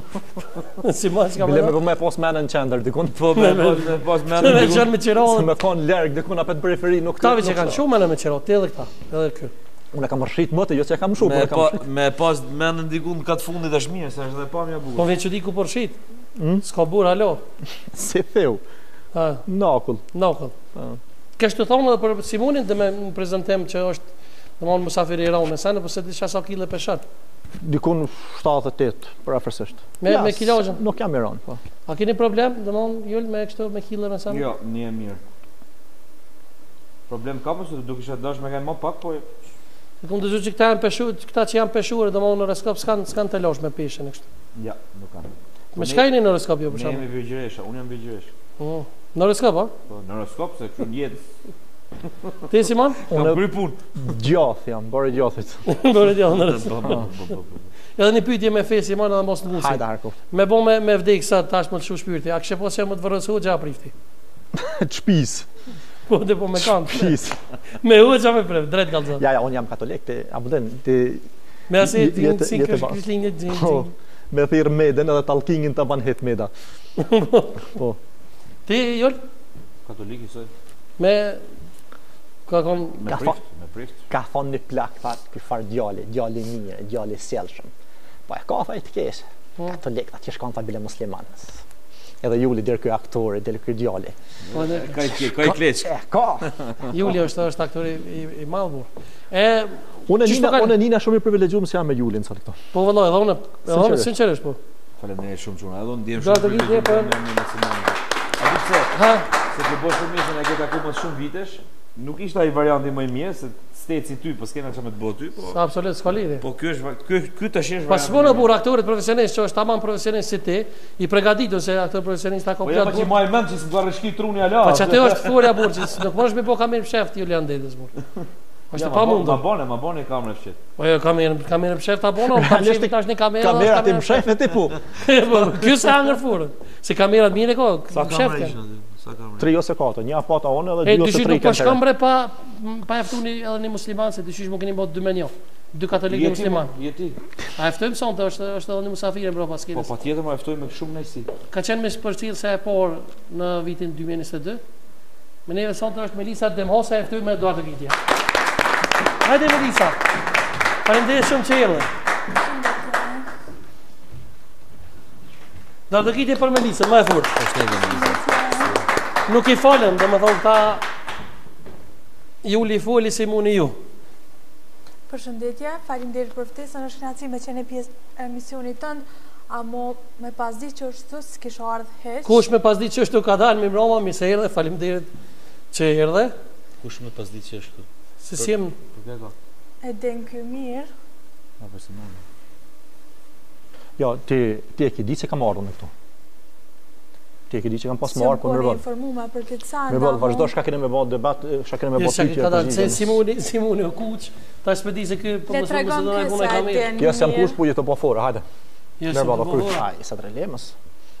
Si mos ka Bile me pas menën në qendër dikun. Po me pas menën me qenë me qiro. Se me kon larg dikun apet periferi nuk. Këta që kanë shumë menën me qiro, ti edhe këta, edhe ky. Unë kam rrit më të, jo që e kam shumë, po kam. Me pas menën diku në kat fundit është mirë, se është edhe pamja e bukur. Po veç çudi ku po rrit. S'ka burr, alo. Si theu. Ha, nakull. Kështu thonë edhe për Simonin dhe me prezantojmë që është domthonë musafir i Iranit, sa në pse disha sa kile peshat. Dikun 78 për afërsisht. Me kilozhin. Nuk jam Iran, po. A keni problem domthonë jul me kështu me kile me sa? Jo, një mirë. Problem ka mos do kisha dash me më pak, po Këmë të zhë që këta janë peshur, këta që janë peshurë, dhe më në reskop s'kan të losh me peshen e kështë. Ja, nuk kanë. Me qka jeni në reskop jo për shumë? Ne jemi Virgjiresha, unë jam Virgjiresh. Në reskop, a? Po, në reskop, se kështu njetë. Ti, Simon? Kam kry pun. Gjath jam, bërë gjathit. Bërë gjath në reskop. Edhe një pyetje me fe, Simon, edhe mos në mundësi. Hajde, Harko. Me bo me vdek sa tash më të shu shpyrti, a kështë po që më të vërësu gja prifti? Çpis. Po dhe po me kanë. Çpis. Me u gja me pref, drejt kallëzat. Ja, unë jam katolik, te abuden, te... Me asi, ti në si kërshkishlinjit gjinë. Me thirë meden edhe talkingin të ban het meda. Po. Ti, Jol? Katolik i soj. Me... Ka kon... Me prift. Ka thonë një plak, për farë djali mirë, djali sjellshëm. Po e ka thaj të keshe. Katolik, ati shkon të bile muslimanës. Edhe Juli deri ky aktori, deri ky djali. Po ka i kleç. Ka. Juli është aktor i madh burr. Unë nina shumë i privilegjuar se jam me Julin sa këto. Po vallai, edhe unë sinqerisht po. Faleminderit shumë çuna. Edhe unë ndiem shumë privilegjuar. A di pse? Ha, se të bësh shumë se na ke takuar më shumë vitesh, nuk ishte ai varianti më i mirë se steci ty, po s'kena çfarë të bëj ty, po. Absolut s'ka lidhje. Po ky është ky tash është. Pas vonë burr aktorit profesionist që është tamam profesionist si ti, i përgatitur se aktor profesionist ka komplet. Po ja më i mend që s'do rreshki truni ala. Po çatë është folja burr, që nuk mësh me bë kamerë fshaft Julian Dedës burr. Është pa mundur. Ma bone kamerë fshet. Po jo, kamerë fshet ta bona, ta fshet tash në kamerë. Kamera ti mshef ti po. Ky sa hangër furën. Se kamerat mire ko, fshet. 3 ose 4, një apata one edhe 2 ose 3 kanë. Po shkon bre pa eftuni edhe një musliman se dyshim më keni bë 2 me 1. 2 katolik dhe musliman. Jeti. A eftojmë sonte është edhe një musafir bro pas Po patjetër më eftojmë me shumë nëjsi. Ka qenë me përcjell se e por në vitin 2022. Me neve sonte është Melisa Demhosa e eftojmë me Eduardo Gitja. Hajde Melisa. Faleminderit shumë që erdhe. Eduardo Gitja për Melisa, më e fort. Nuk I falem, domethënë ta ju li foli si muni ju. Përshëndetje, faleminderit për ftesën, është kënaqësi me qenë pjesë e emisionit tënd, amo me pasdi që është thos s'kisha ardhur hiç. Kush me pasdi që është ka dalë mi mbroma, mi se erdhe, faleminderit që erdhe. Kush me pasdi që është? Se si jem e den ky mirë. Jo, ti e ke di se kam ardhur me këtu. Ti e ke di që kam pas marrë po mirë. Informuar për këtë sa. Mirë, vazhdo shka keni me bë debat, shka keni me bë pyetje. Simoni o kuç, tash po di se ky po mos do të bëjë kamerë. Jo, s'jam kush po jeto po fora, hajde. Mirë, kush. Ai, sa trelemos.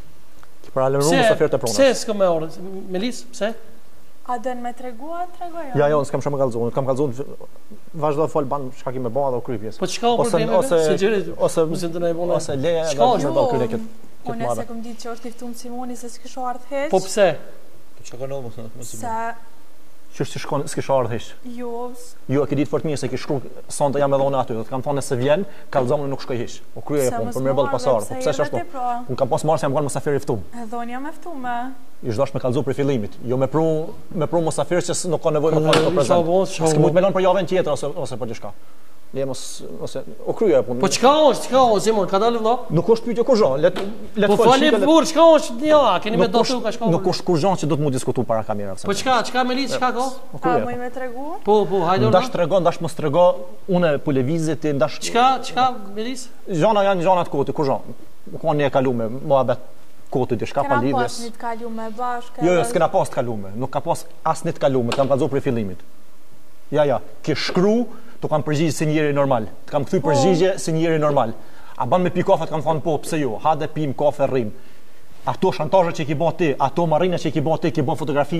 Ti para lëmë mos afër të pronës. Pse s'kam me orë? Melis, pse? A dën me tregua, tregoj. Ja, jo, s'kam shumë kallzuar, kam kallzuar vazhdo fol ban çka kemi bë edhe u kry pjesë. Po çka u problemi? Ose mos e ndonjë bona. Ose leja edhe me ballkën e këtë. Unë se kom ditë që është I ftuar Simoni se s'kisha ardhur hiç. Po pse? Çka kanë mos Simoni? Sa ç'është shkon, s'kisha ardhur hiç. Jo. Jo, e ke ditë fort mirë se ke shkruar sonte jam edhe unë aty. Do të kam thonë se vjen, kallzomën nuk shkoj hiç. O kryej punë, po mirë boll pasor. Po pse është ashtu? Unë kam pas marrë se jam qenë mosafir I ftuar. Edhe unë jam e ftuar. I zgdash me kallzu për fillimit. Jo me pru mosafir që nuk ka nevojë me fal prezant. S'ke mund të melon për javën tjetër ose për diçka. Le mos ose o kryej punë. Po çka është Simon, ka dalë vëlla? Nuk është pyetje kurrë, le po falim burr, çka është? Ja, keni me dotu ka shkon. Nuk është kurrë që do të mu diskutu para kamerave. Po çka Melis, çka ka? A më më tregu? Po, hajde. Dash tregon, dash mos trego, unë po lëvizje ti ndash. Çka Melis? Gjona janë gjona të kotit, kurrë. Nuk kanë ne kaluar me mohabet kotit diçka pa lidhje. Pas nit kaluar me bashkë. Jo, s'kena pas të kaluar. Nuk ka pas as nit kaluar, kam kallzuar për fillimit. Ja, ke shkru të kam përgjigje si njëri normal. Të kam kthy përgjigje si njëri normal. A ban me pi kafe të kam thonë po, pse jo? Hajde pim kafe rrim. Ato shantazhe që ki bën ti, ato marrina që ki bën ti, ki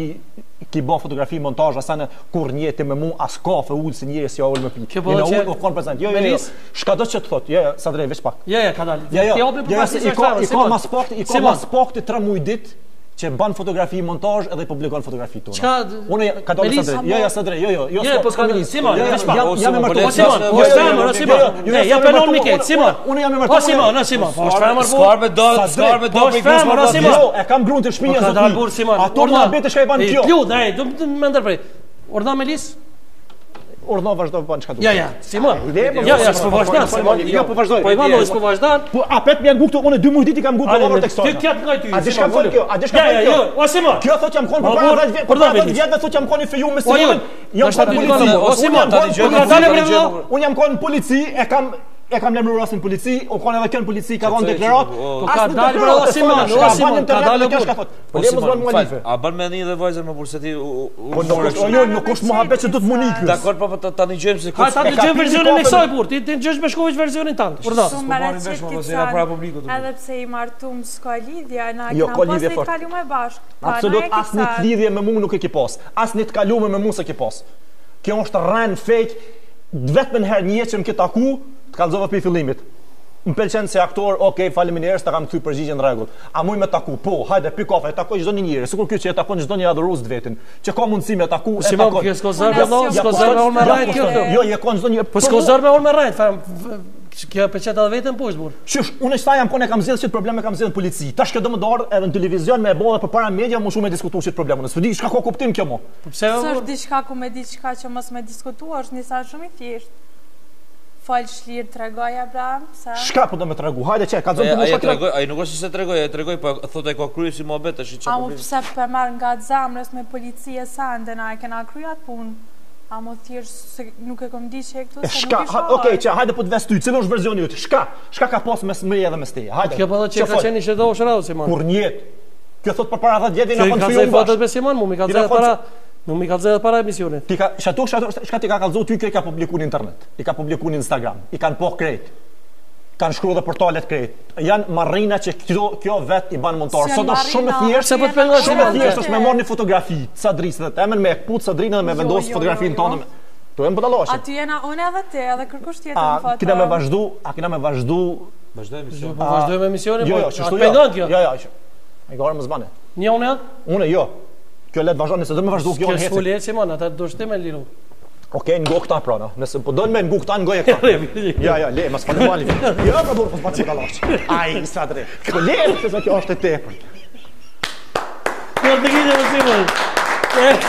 bën fotografi montazh asane kur njëti me mua as kafe ul si njëri si ul me pi. Ne u kon prezant. Jo. Çka do të thotë? Jo, sa drejt veç pak. Ja, ka dalë. Ti hapi për pasi i ka mas pakti 3 muaj ditë që ban fotografi montazh edhe publikon fotografi tona. Çka? Unë ka dalë sa drejt. Ja, sa drejt. Jo. Jo, po s'ka dalë. Simon, jam me martuar. Simon. Ja penon Miket, Simon. Unë jam me martuar. Simon. Po shfamër po. Skarbe do Simon. Jo, e kam gruan të shtëpia sot. Ka dalë burr Simon. Ato na bëte çka I ban kjo. Plut, do më ndërprej. Ordha Melis. Ordno vazhdo bën çka do. Ja, Simon. Ja, s'po vazhdon Simon. Jo, po vazhdoj. Po I valloj s'po vazhdon. Po apet më nguktu unë 2 muaj ditë kam nguktu over tek sot. Ti kjat nga ty. A dish kam fol kjo? A dish kam fol kjo? Jo, o Simon. Kjo thotë jam kon para 10 vjet. Para 10 vjet thotë jam kon I feju me Simon. Jo, o Simon, unë jam kon në polici, e kam lëmruar rastin polici, u kanë edhe kënë polici ka dhënë deklarat. Po ka dalë bro Simon, ka dalë kjo. Po le mos bën mualife. A bën me një dhe vajzën më burse ti Po nuk është mohabet që do të munik. Dakor, po tani dëgjojmë se ka tani dëgjojmë versionin e kësaj burr. Ti dëgjosh me shkovësh versionin tan. Por do. Edhe pse I martum s'ka lidhje, na kanë pas të kaluar bashkë. Absolut as një lidhje me mua nuk e ke pas. As një të kaluar me mua s'e ke pas. Kjo është rën fake. Vetëm herë një që më ke taku, të kallzova për fillimit. Më pëlqen se aktor, okay, faleminderit, ta kam kthy përgjigjen në rregull. A muj me taku? Po, hajde pi kafe, takoj çdo një njeri. Sikur ky që e takon çdo një adhurues të vetin, që ka mundësi me taku, e takon. Si s'ka zor me rrejt kjo. Jo, je kon çdo një. Po s'ka zor me me rrejt, kjo pëlqet edhe vetëm poshtë burr. Qysh, unë sa jam kam zgjedhë çet probleme kam zgjedhë në polici. Tash kjo do më dorë edhe në televizion me e bëllë përpara media, më shumë me diskutuar çet probleme. S'u di çka ka kuptim kjo mo. Po pse është diçka ku me diçka që mos me diskutuar, është nisa shumë I thjeshtë. Fal shlir tregoja Abraham, sa. Shka po do më tregu? Hajde çe, ka zonë të tregoj, ai nuk është se tregoj, po thotë ka kryer si mohabet tash çfarë. A u pse po marr nga zamrës me policia sande na e kena kryat punë. A mo thjesht se nuk e kam di çe këtu se nuk Shka, okay, çe, hajde po të vesh ty, cili është versioni yt? Shka ka pas mes meje dhe mes teje? Hajde. Kjo po thotë që ka qenë shëdosh rradh Simon. Kur njët. Kjo thot përpara 10 vjetë na kanë thyer fotot me Simon, më ka thënë para Nuk mi kallëzoj edhe para emisionit. Shka ti ka kallëzu ty, kjo i ka publiku në internet, i ka publiku në Instagram, i kanë po krejt, kanë shkru dhe portalet krejt. Janë marrina që kjo vet i banë montar. Sot është shumë e thjeshtë, shumë e thjeshtë është me marrë një fotografi, Sadrisë dhe temen me ekput Sadrinë dhe me vendosë fotografinë tonë. To e më pëtaloshë. Aty jena unë edhe te, edhe kërkush tjetër në foto. Kina me vazhdu... Vazhdojmë emisionin? Jo, qështu jo. Jo, e ka orë më zbane. Një unë janë? Une, jo. Kjo letë vazhdo, nëse do me vazhdu kjo në heci. Kjo s'fulli heci, man, ata do shte me liru. Okej, ngo këta prana. Nëse po dojnë me ngo këta, ngoj e këta. Ja, le, mas fanë mali. Ja, pa dorë, pas pa qëka Ai, Sadri. Po le, se kjo është e tepër. Kjo të gjite më Simon.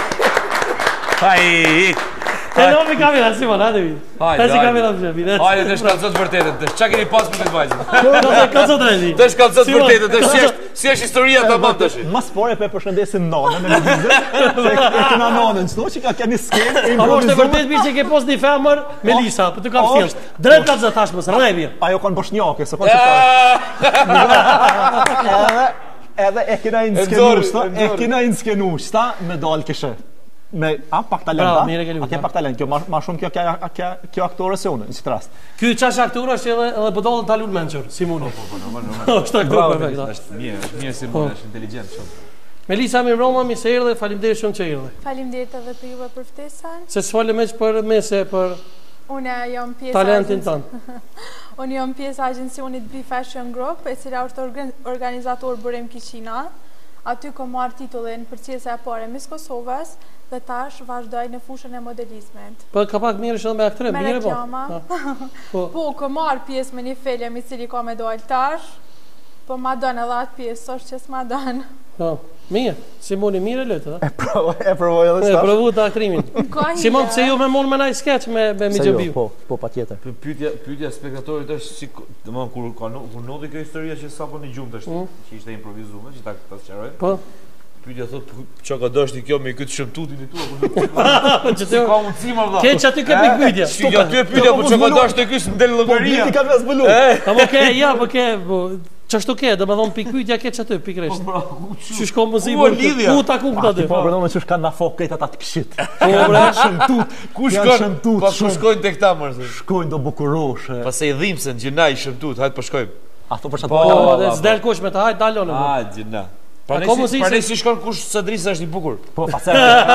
Hajde, e no mi kamera, Simon, hajde vi. Hajde, kamera më shëpi. Hajde, të shkallëzot vërtetën, të qa keni pas për të vajzën. Kalëzot rezi. Të shkallëzot vërtetën, të si është historia të mam të shi. Mas pore pe përshëndesin nonën e lëvizë, se e këna nonën, qëto që ka kemi skenë, e improvizuar. Është e vërtet mirë që ke pos një femër, Melisa, për të kam thjesht. Drejt kalëzot tashmës, rënaj mirë. Ajo kanë boshnjake, se kanë që ta. Edhe e kena inskenushta me dalë këshë. Pak talent, a ke pak talent, kjo ma shumë kjo aktore se unë, në qitë rast. Kjo qash aktore është edhe bëdollën talun menqër, Simoni. është aktore perfekt. Mirë Simoni, është inteligent shumë. Melisa, mirë mbroma, mi se erdhe, faleminderit shumë që erdhe. Faleminderit edhe për juve për ftesën. Se s'fale me që për mese, për talentin tanë. Unë jam pjesë agjencionit Be Fashion Group, e cila është organizator Burim Kiqina. Aty kom marrë titullin përcjellëse e parë Miss Kosovës dhe tash vazhdoj në fushën e modelizmit. Po ka pak mirë edhe me aktrem, me mirë reklama. Po kom marrë pjesë me një film i cili ka me dal tash, po ma don edhe atë pjesë, është që s'ma don. Po, mirë, Simoni mirë lëtë, e provoj edhe stash. E provu të aktrimin. Simon, pse ju me mund me naj sketch me Mixhobiu? Po patjetër. Pyetja spektatorit është si, domethënë kur ndodhi kjo historia që sapo në gjumë është, që ishte improvisuar, që ta sqaroj. Po. Pyetja thot çka ka dashni kjo me këtë shëmtutin e tua. Ç'të ka mundsi më valla. Keç aty ke pikë pyetja. Si aty pyetja po çka dashni ky s'ndel llogaria. Po ti ka vetë zbulu. Po ke, ja, po ke, ç'ashtu ke, domethënë pikë pyetja keç aty pikërisht. Çu shkon muzikë. Ku taku këta dy? Po domethënë ç'është kanë na fok këta ata të këshit. Po bra, shëmtut. Ku shkon? Po ku shkojnë tek ta më? Shkojnë do bukuroshe. Pastaj dhimbsen gjinaj shëmtut, hajt po shkojmë. Ato për çfarë? Po, s'del kush me ta, hajt dalon. Ah, gjina. Pra si shkon kush Sadrisa është i bukur. Po, pasaj.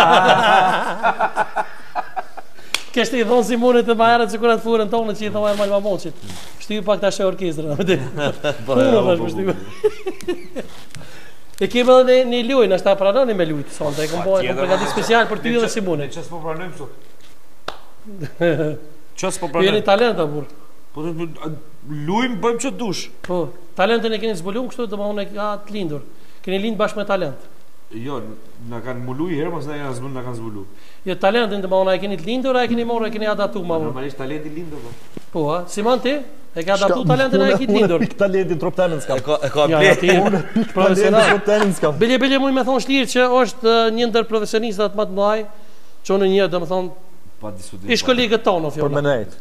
Kështë i thonë Simonit të maherët që kurat furën tonë që i thonë e malma moqit. Shtiu pak të ashe orkestrën. E kemë edhe një lujnë, është ta pranoni me lujtë, sonte, e këmë bojë, përgati special për ty dhe Simonit. Qësë po pranojmë sot? Qësë po pranojmë? pranojmë? Jeni talenta, bur. Po lujmë bëjmë që dush. Po, talentin e keni zbulun kështu, dhe më unë e ka të lindur. Keni lind bashkë me talent. Jo, na kanë mulu i herë, mos na kanë zbulu. Jo, talentin dhe më unë e keni të lindur, e keni morë, e keni adaptu ma vërë. Normalisht talenti lindur, po. Po, ha, Simon ti? E ka adaptu talentin e ki të lindur. Unë pik talentin trop tenin s'kam. E ka pleti. Unë pik talentin trop tenin s'kam. Bile muj me thonë shtirë që është një ndër profesionistat më të mëdhaj, që unë një, dhe më thonë, ish kolegët tonë, Për menajt.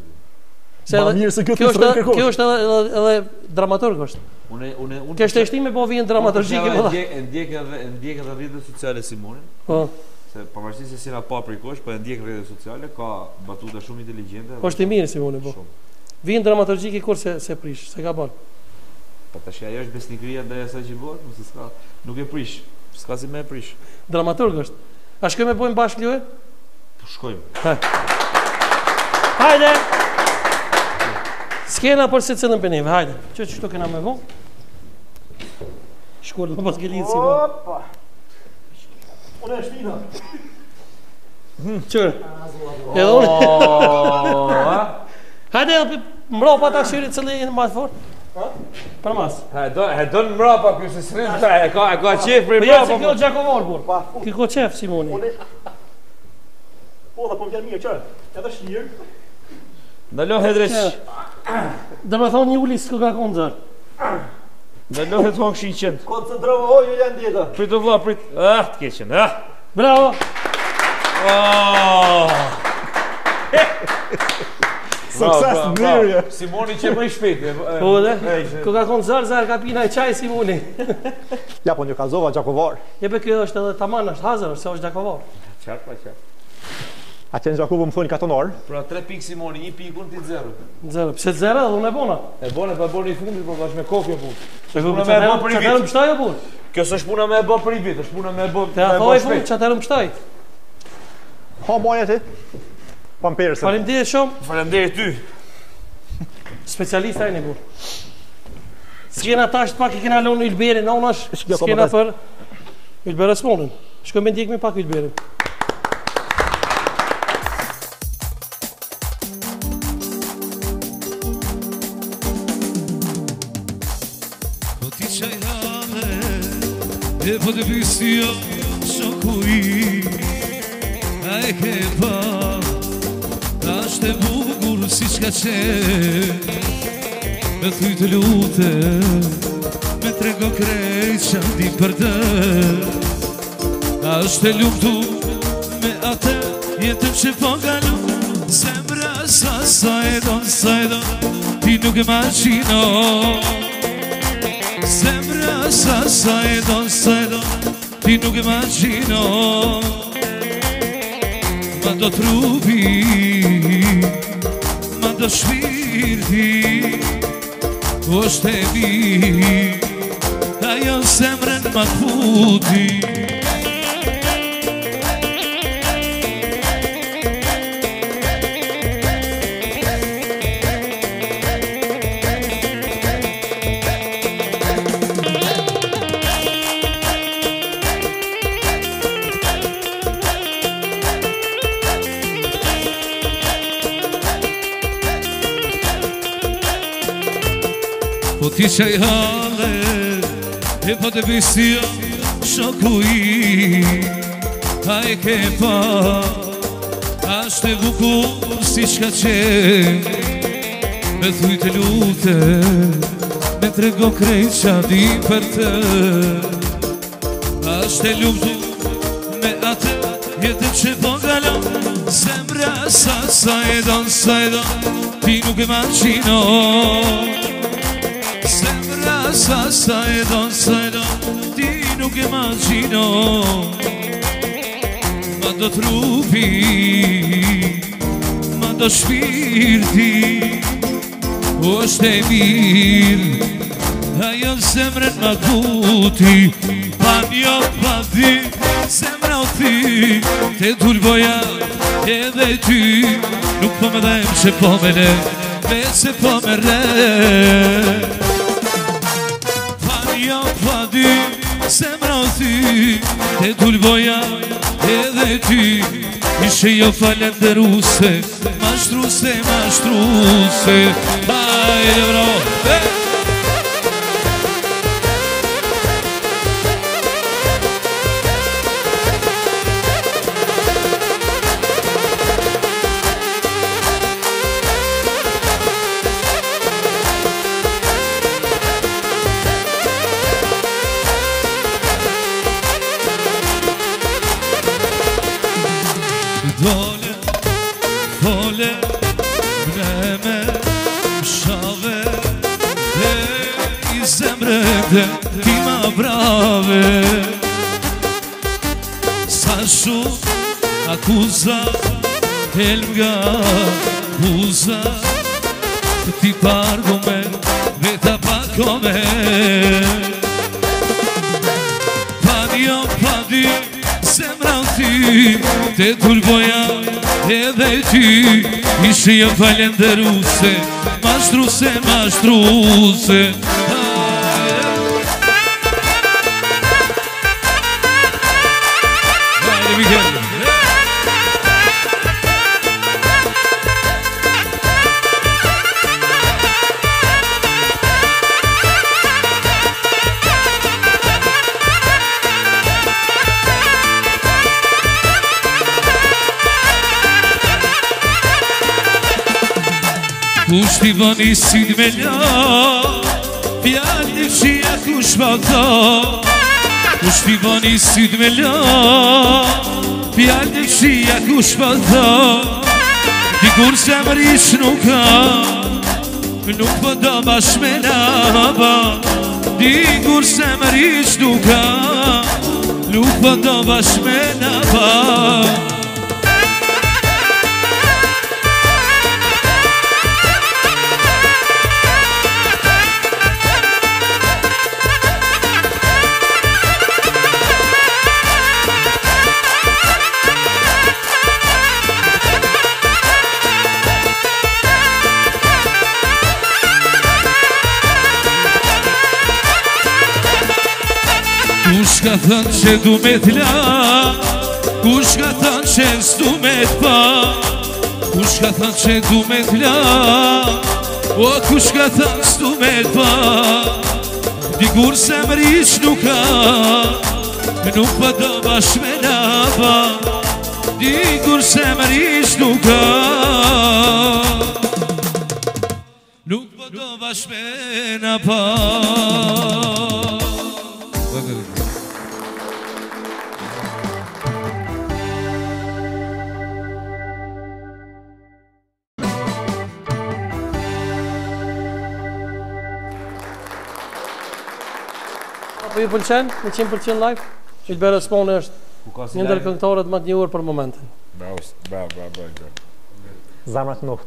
Kjo është edhe dramaturg është. Kjo është e shtime po vjen dramaturgjike më dha. E ndjek edhe rrjetet sociale Simonin. Po. Se pavarësisht se si na pa prej kosh, po e ndjek rrjetet sociale, ka batuta shumë inteligjente. Po është i mirë Simoni po. Vjen dramaturgjike kur se prish, se ka bën. Po tash ajo është besnikëria ndaj asaj që bëhet, mos s'ka, nuk e prish. S'ka si më e prish. Dramaturg është. A shkojmë bëjmë bashkë lojë? Po shkojmë. Hajde. Skena për se cilën për neve, hajde. Qështu kena me vo? Shkollë në pas gelinë si vo. Opa! Unë e shtina. Qërë? Edhe unë? Hajde, mropa ta shqirit cilë e në matë fort? Për mas. Hedon mrapa kjo se sërim ta, e ka qef për mrapa. Për jetë se kjo Gjakovar, bur. Kjo ko qef, Simoni. Po, dhe po m'vjen mirë, qërë. Edhe shqirë. Ndalo hedresh. Dhe me thonë një ulis s'ko ka konë zërë. Ndalo hedresh më këshin qëndë. Koncentrovo, ojë janë djeta. Pritë vla, pritë. Të keqen, Bravo. Sukses në mirë. Simoni që më i shpejt. Po dhe, ko ka konë zërë ka pina e qaj Simoni. Ja, po një kalzova Gjakovar. Jepe kjo është edhe taman, është hazër, se është Gjakovar. Qartë pa qartë. A qenë Gjakubu më thonë katonar? Pra 3 pikë Simoni, 1 pikë unë ti 0. 0. Pse 0 edhe unë e bona? E bone pa bërë i fundit, por tash me kokë punë. Çfarë më pështoj apo punë? Kjo s'është puna me e bë për i vit, është puna me e bë. Te thoj punë, çfarë më pështoj? Ha moja ti. Pamperse. Faleminderit shumë. Faleminderit ty. Specialist ai ne burr. S'kena tash pak i kena lënë Ylberin, nonash. S'kena për Ylberës punën. Shkojmë ndjekmi pak Ylberin. E po të pysio shoku i A e ke pa Ta është e bukur si shka qe Me thuj të lute Me trego krejt që ndi për të Ta është e lumtu Me atë jetëm që po galu Zemra sa e don Ti nuk e maqino Zemra sa e don Ti nuk immagino Ma do trupi Ma do shpirti është e mi Ajo zemrën ma t'futi Po ti që i hale, e po të bisio shoku i A e ke pa, ashtë e bukur si shka qe Me thuj të lute, me trego krejt qa di për të Ashtë e lumtu me atë jetëm që po galon Zemra sa e don Ti nuk e maqino Sembra sa e don Ti nuk e maqino Ma do trupi Ma do shpirti është e mirë Ajo zemrën ma kuti Pa njo pa di Zemra o ti Te dulboja edhe ty Nuk po me dhejmë që po me le Me se po me re Jo pa di, zemra o ti Te dulboja edhe ty Ishe jo falenderuse Mashtruse Hajde bravo Fole, mreme, shave Dhe i zemrete ti ma brave Sa shumë akuza Helmga uza Ti pargo me, veta pako me Padio, zemra o ti Te turboja edhe ty Ishe jo falenderuse Mashtruse Hajde Miguel Kush t'i bani si t'me la Pjall t'i fshia kush pa tha Kush t'i bani si t'me la Pjall t'i fshia kush pa tha Dikur zemrish nuk ka Nuk po do bash me lava Dikur zemrish nuk ka Nuk po do bash me na pa Kush ka thënë që du me t'la Kush ka thënë që s'du me t'pa Kush ka thënë që du me t'la O kush ka thënë s'du me t'pa Dikur se mërish nuk ka Nuk pa do bash me na pa Dikur se mërish nuk ka Nuk pa do bash me na pa Po ju pëlqen, 100% live? Ilber Osmani është një ndër këngëtarët më të njohur për momentin. Bravo. Zamrat nokt.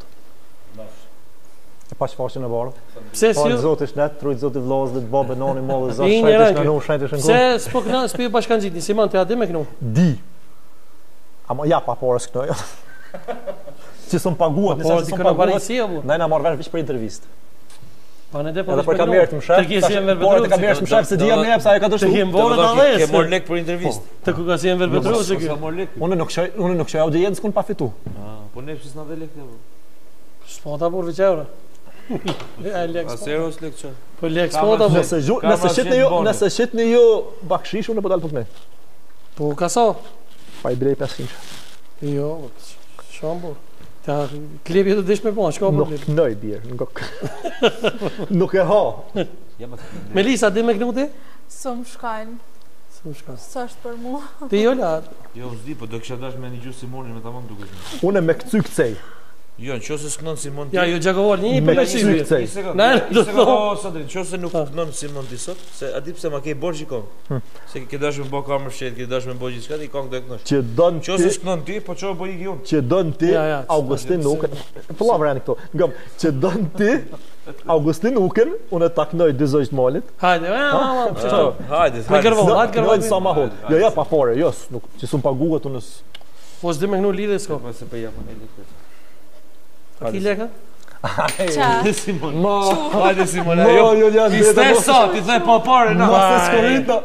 E pa shfaqjen e bardh. Pse si ju? Zoti shnet, trujt zoti vllaz dhe babë nani mollë zot shajtësh në nuk shajtësh në Pse s'po kënaq, s'po ju bashkanxhitni, Simon ti a di me kënu? Di. Ama ja pa porës këto. Që son paguat, nëse son paguat. Ne na marr vesh për intervistë. Pa ne depo. Edhe për kamerë të mshef. Po të kamerës mshef se dia më jep sa ajo ka të shtu. Të kem vorë ta Ke mor lek për intervistë. Të ku ka si Enver Petrović që ky. Unë nuk shoj audiencë kun pa fitu. Po ne pse s'na dhe lek apo? S'po ta burr veçëra. Ja lek. Serios lek çon. Po lek s'po ta burr. Nëse shitni ju bakshish unë po dal punë. Po ka sa? Pa i brej 500. Jo, shambur. Ta klebi do dish me po, çka po? Nuk ndoj bir, nuk e ha. Melisa, di me kënuti? Sëm shkajnë. Së është për mua. Ti Jola? Jo, s'di, po do kisha dash me një gjusë Simonin me tamam duket. Unë me këcy kcej. Jo, nëse s'knon Simon ti. Ja, jo Gjakovor, një për kcej. Nëse nuk knon Simon ti sot, se a di pse ma ke borxhi kon. Se ke dash me bë kamë fshet, ke dash me bë gjithçka, ti kong do të knosh. Që don ti. Nëse s'knon ti, po ço bëj unë. Që don ti, Augustin Nukën. Po lavran këto. Ngam, që don ti, Augustin Nukën, unë ta knoj dy zogj të malit. Hajde, hajde. Me gërvon, sa ma hol. Jo, ja pa fore, jo, nuk, që sun paguat unë. Po s'di me kënu lidhe s'ko. Po se po ja po ne lekë. Ki leka? Hajde Simon. Hajde Simon. Jo, ti stresa, ti the pa parë na. Mos e skorita.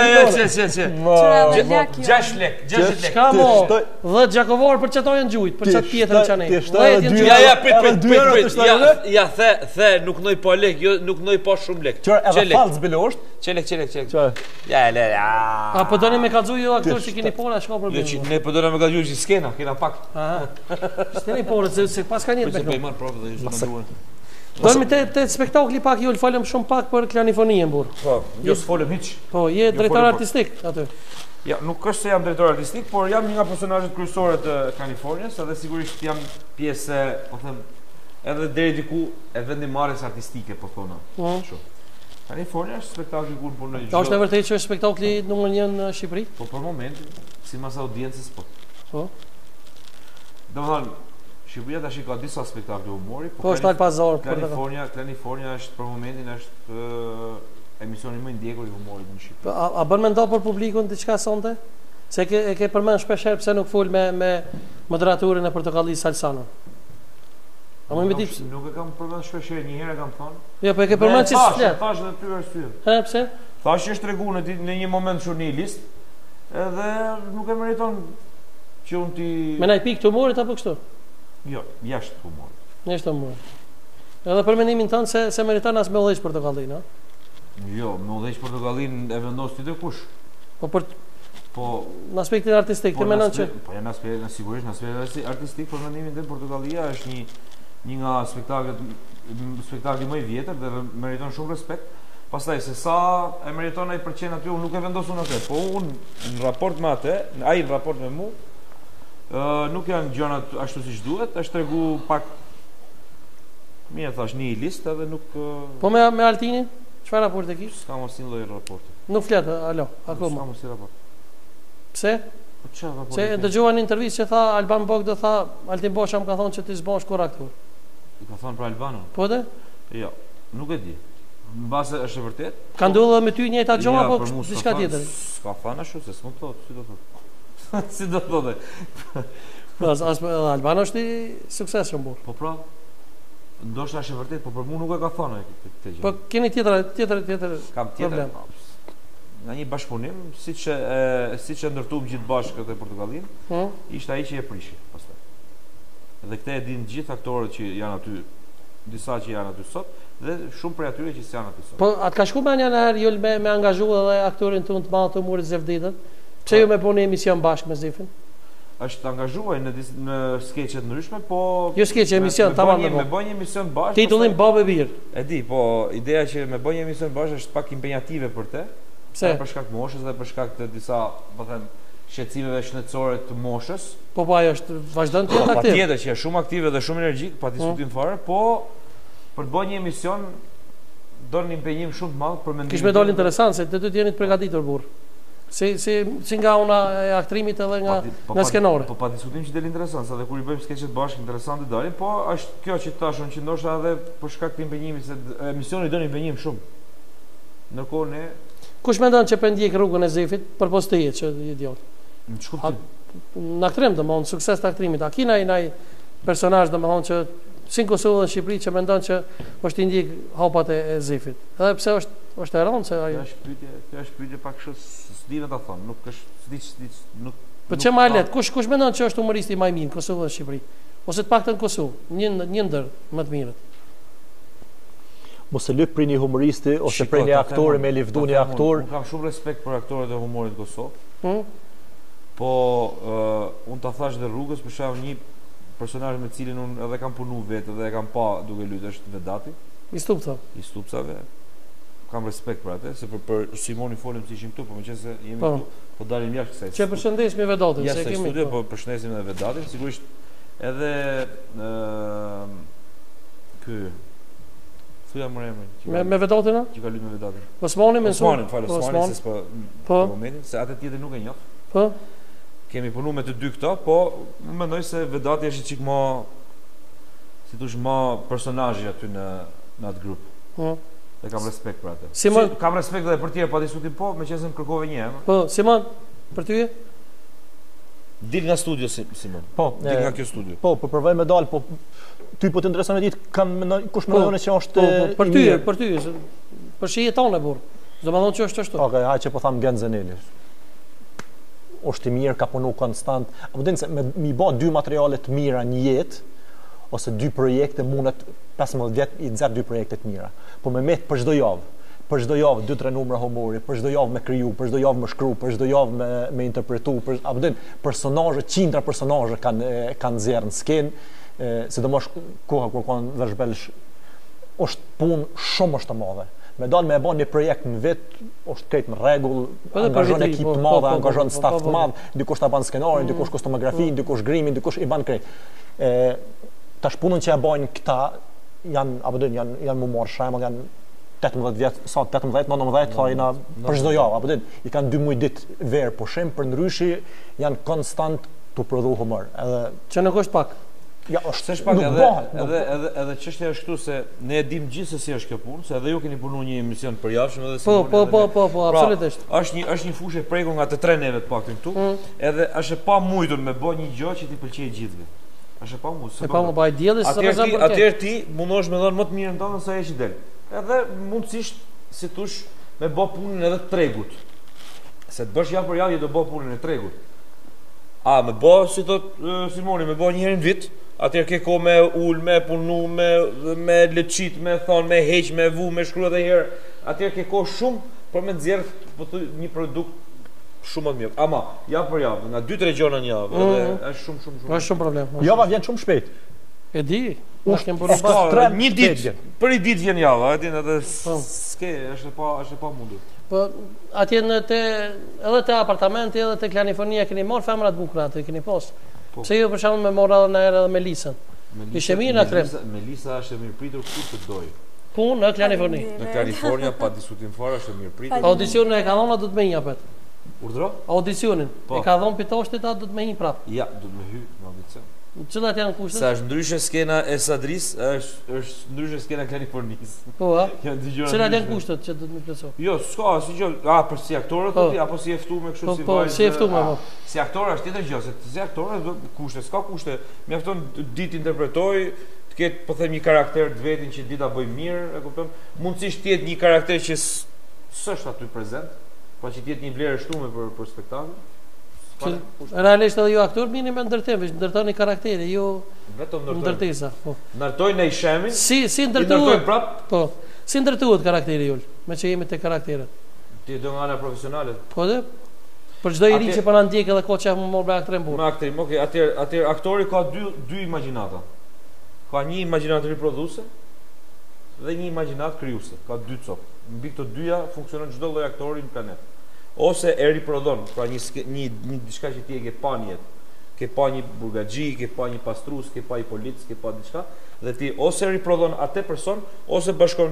Jo. 6 lek. Çka mo? 10 Gjakovor për çato janë gjujt, për çat tjetër çanë. Ja, prit. Ja, the, nuk noj pa lek, jo, nuk noj pa shumë lek. Çfarë edhe fallc bilosht? Çelek. Çfarë? Ja. A po doni me kallzu ju aktor që keni pora, s'ka problem. Jo, ne po doni me kallzu që skena, kena pak. Aha. S'keni pora se pas ka një me këtu. Dormi te spektakli pak ju folëm shumë pak për klanifonien burr. Po, jo s'folëm hiç. Po, je drejtor artistik aty. Ja, nuk është se jam drejtor artistik, por jam një nga personazhet kryesorë të Kalifornias, edhe sigurisht jam pjesë, po them, edhe deri diku e vendimarrjes artistike, po thona. Kështu. Kalifornia është spektakli ku punoj çdo. Është vërtet që është spektakli numër 1 në Shqipëri? Po për momentin, sipas audiencës po. Po. Domethënë Shqipëria tash ka disa spektakle humori, po është Alpazar, Kalifornia është për momentin është emisioni më i ndjekur i humorit në Shqipëri. A bën mendo për publikun diçka sonte? Se e ke përmend shpeshherë pse nuk fol me moderatorën e Portokallis Salsano. A më di pse? Nuk e kam përmend shpeshherë, një herë kam thënë. Jo, po e ke përmend çfarë flet? Tash në ty arsye. Pse? Tash është treguar në një moment jurnalist, edhe nuk e meriton që unë ti me nai pikë të humorit apo kështu? Jo, jashtë humorit. Jashtë humorit. Edhe për mendimin tënd se meriton as me udhëheq Portokallin, a? Jo, me udhëheq Portokallin e vendos ti kush? Po në aspektin artistik, ti mendon që po janë aspekte sigurisht në aspektin artistik, për mendimin tim Portokallia është një nga spektaklet më i vjetër dhe meriton shumë respekt. Pastaj se sa e meriton ai përqen aty, unë nuk e vendos unë atë, po unë në raport me atë, ai në raport me mua, nuk janë gjërat ashtu siç duhet, është tregu pak mirë thash një listë edhe nuk po me Altinin, çfarë raporti ke? S'kam asnjë lloj raporti. Nuk flet, alo, akoma. S'kam asnjë raport. Pse? Po çfarë ka Se dëgjova në intervistë që tha Alban Bog do tha Altin Bosha më ka thonë që ti s'bën kur aktor. I ka thonë për Albanën? Po dhe? Jo, nuk e di. Mbase është e vërtet? Ka ndodhur me ty njëjta gjë apo diçka tjetër? Ka thënë ashtu se s'mund thotë, si do thotë. Si do thotë? Po as Albano është i suksesshëm burr. Po pra. Ndoshta është e vërtet, po për mua nuk e ka thënë këtë gjë. Po keni tjetër Kam tjetër. Nga një bashkëpunim, siç e ndërtuam gjithë bashkë këtë Portugalinë, ishte ai që e prishi pastaj. Dhe këtë e dinë gjithë aktorët që janë aty, disa që janë aty sot, dhe shumë prej atyre që janë aty sot. Po atë ka shku me një herë ju me angazhu edhe aktorin tonë të madh të Murit Zevditën. Pse ju me bëni emision bashkë me Zefin? Është angazhuar në skeçe të ndryshme, po jo skeçe, emision, tamam. Me bëj një emision bashkë. Titullin Babë Bir. E di, po ideja që me bëj një emision bashkë është pak impenjative për te. Pse? Për shkak të moshës dhe për shkak të disa, po them, shqetësimeve shëndetësore të moshës. Po ajo është vazhdon të jetë aktiv. Patjetër që është shumë aktive dhe shumë energjik, pa diskutim fare, po për të bëj një emision do një impenjim shumë të madh për mendimin. Kish me dal interesant se të dy jeni të përgatitur burr. Si nga una e aktrimit edhe nga skenore. Po pa diskutim që del interesant, sa dhe kur i bëjmë skeçet bashkë interesante dalin, po është kjo që tashun që ndoshta edhe për shkak të impenjimit se emisioni do një impenjim shumë. Ndërkohë ne kush mendon që po ndjek rrugën e Zefit përpos të jetë që idiot. Në çkuptim. Në aktrim domthon sukses të aktrimit. A kina ai personazh domthon që si në Kosovë dhe Shqipëri që mendon që është i ndjek hapat e Zefit. Edhe pse është e rëndë se ajo. Kjo është pyetje pak kështu s'di ta them, nuk është s'di nuk. Po çe më lehtë, kush mendon që është humoristi më i mirë në Kosovë dhe Shqipëri? Ose të paktën në Kosovë, një ndër më të mirët. Mos e lyp për një humoristi ose për një aktor me lëvdu një aktor. Unë kam shumë respekt për aktorët e humorit të Kosovë. Po unë ta thash dhe rrugës për shkak një personazh me cilin unë edhe kam punu vetë dhe e kam pa duke luajtur është Vedati. I Stupcave. Kam respekt për atë, se për Simoni folim si ishim këtu, po meqense jemi këtu, po dalim jashtë kësaj. Që përshëndesim Vedatin, se kemi. Jashtë studio, po përshëndesim edhe Vedatin, sigurisht edhe ky thuja më emrin. Me Vedatin? Që ka luajtur me Vedatin. Osmani me Osmani, se po momentin, se atë tjetër nuk e njoh. Po. Kemi punuar me të dy këto, po mendoj se Vedati është çik më si thosh më personazhi aty në atë grup. Po. Dhe kam respekt për atë. Kam respekt edhe për tjerë, pa diskutim, po, meqense më kërkove një emër. Po, Simon, për ty? Dil nga studio Simon. Po, dil nga kjo studio. Po, provoj me dal, po ty po të intereson me ditë kush mendon që është për ty, për shihet tonë burr. Do të thonë që është ashtu. Okej, haj që po tham Genzeneli. Është i mirë, ka punu konstant. Apo din se mi bë dy materiale të mira në jetë ose dy projekte mundet 15 vjet i nxjerr dy projekte të mira. Po me met për çdo javë. Për çdo javë 2-3 numra humori, për çdo javë me kriju, për çdo javë me shkru, për çdo javë me interpretu, apo din personazhe, qindra personazhe kanë nxjerr në skenë, sidomos koha kur kanë vëzhbelsh është punë shumë të madhe. Me dal me e bën një projekt në vet, është këtë në rregull, angazhon ekip të madh, angazhon staf të madh, dikush ta bën skenarin, dikush kostumografinë, dikush grimin, dikush i bën krejt. Tash punën që e bajnë këta janë apo din janë më marr shembull janë 18 vjet, sa 18-19 thajna për çdo javë, apo din i kanë 2 muaj ditë verë pushim, për ndryshi janë konstant të prodhu humor. Edhe që nuk është pak. Ja, është s'është pak edhe çështja është këtu se ne e dimë gjithë se si është kjo punë, se edhe ju keni punuar një emision përjavshëm edhe Po, absolutisht. Është një fushë prekur nga të tre neve të paktën këtu, edhe është e pamujtur me bë një gjë që t'i pëlqejë gjithëve. Është pa mua. E pa më baj dielli se rrezon për. Atëherë ti mundosh me dhënë më të mirën tonë se ajo që del. Edhe mundësisht si thosh me bë punën edhe të tregut. Se të bësh javë për javë do bë punën e tregut. A me bë si thot Simoni, me bë një herë në vit, atëherë ke kohë me ul, me punu, me leçit, me thon, me heq, me vu, me shkruaj edhe herë. Atëherë ke kohë shumë për me nxjerr një produkt shumë më mirë. Ama javë për javë, nga 2-3 gjona në javë, edhe është shumë. Është shumë problem. Java vjen shumë shpejt. E di. Unë kem punuar një ditë. Për një ditë vjen java, e din edhe s'ke, është pa mundur. Po atje edhe te apartamenti edhe te Klanifonia keni marr femra të bukura aty, keni pas. Pse jo për shembull me morr edhe me Lisën. Ishte mirë atë. Melisa është e mirëpritur kur të doj. Punë në Klanifoni. Në Kalifornia pa diskutim fare është e mirëpritur. Audicionin e ka dhënë do të më japet. Urdhro? Audicionin. Po. E ka dhënë pitoshtit ta do të më hin prap. Ja, do të më hy në audicion. Cilat janë kushtet? Sa është ndryshe skena e Sadris, është ndryshe skena e Kalifornisë. Po, a? Janë dy gjëra. Cilat janë ndryshme. kushtet që do të më plotësoj? Jo, s'ka asnjë gjë. Për si aktorët Po. ti apo si e ftuar me kështu si Po, vajzë. si e ftuar, po. Si aktor është tjetër gjë, se si aktor do kushte, s'ka kushte. Mjafton ditë interpretoj, të ketë po them një karakter të vetin që dita bëj mirë, e kupton? Mundësisht të jetë një karakter që s'është aty prezent, pa që të jetë një vlerë shtume për spektakël. Realisht edhe ju aktor mini me ndërtim, veç ndërtoni karakteri, jo Vetëm ndërtesa. Po. Ndërtoj në shemin. Si Ndërtoj ndërtohet? prap. Po. Si ndërtohet karakteri jul? Me që jemi te karakteret. Ti do nga ana profesionale. Po dhe për çdo i ri që po na ndjek edhe ko që më mor me aktrin burr. Me aktrim, okay, atëherë aktori ka dy imagjinata. Ka një imagjinat riprodhuese dhe një imagjinat krijuese. Ka dy copë. Mbi këto dyja funksionon çdo lloj aktori në planet. Ose e riprodhon, pra një diçka që ti e ke pa një jetë. Ke pa një burgaxhi, ke pa një pastrues, ke pa një polic, ke pa diçka dhe ti ose riprodhon atë person ose bashkon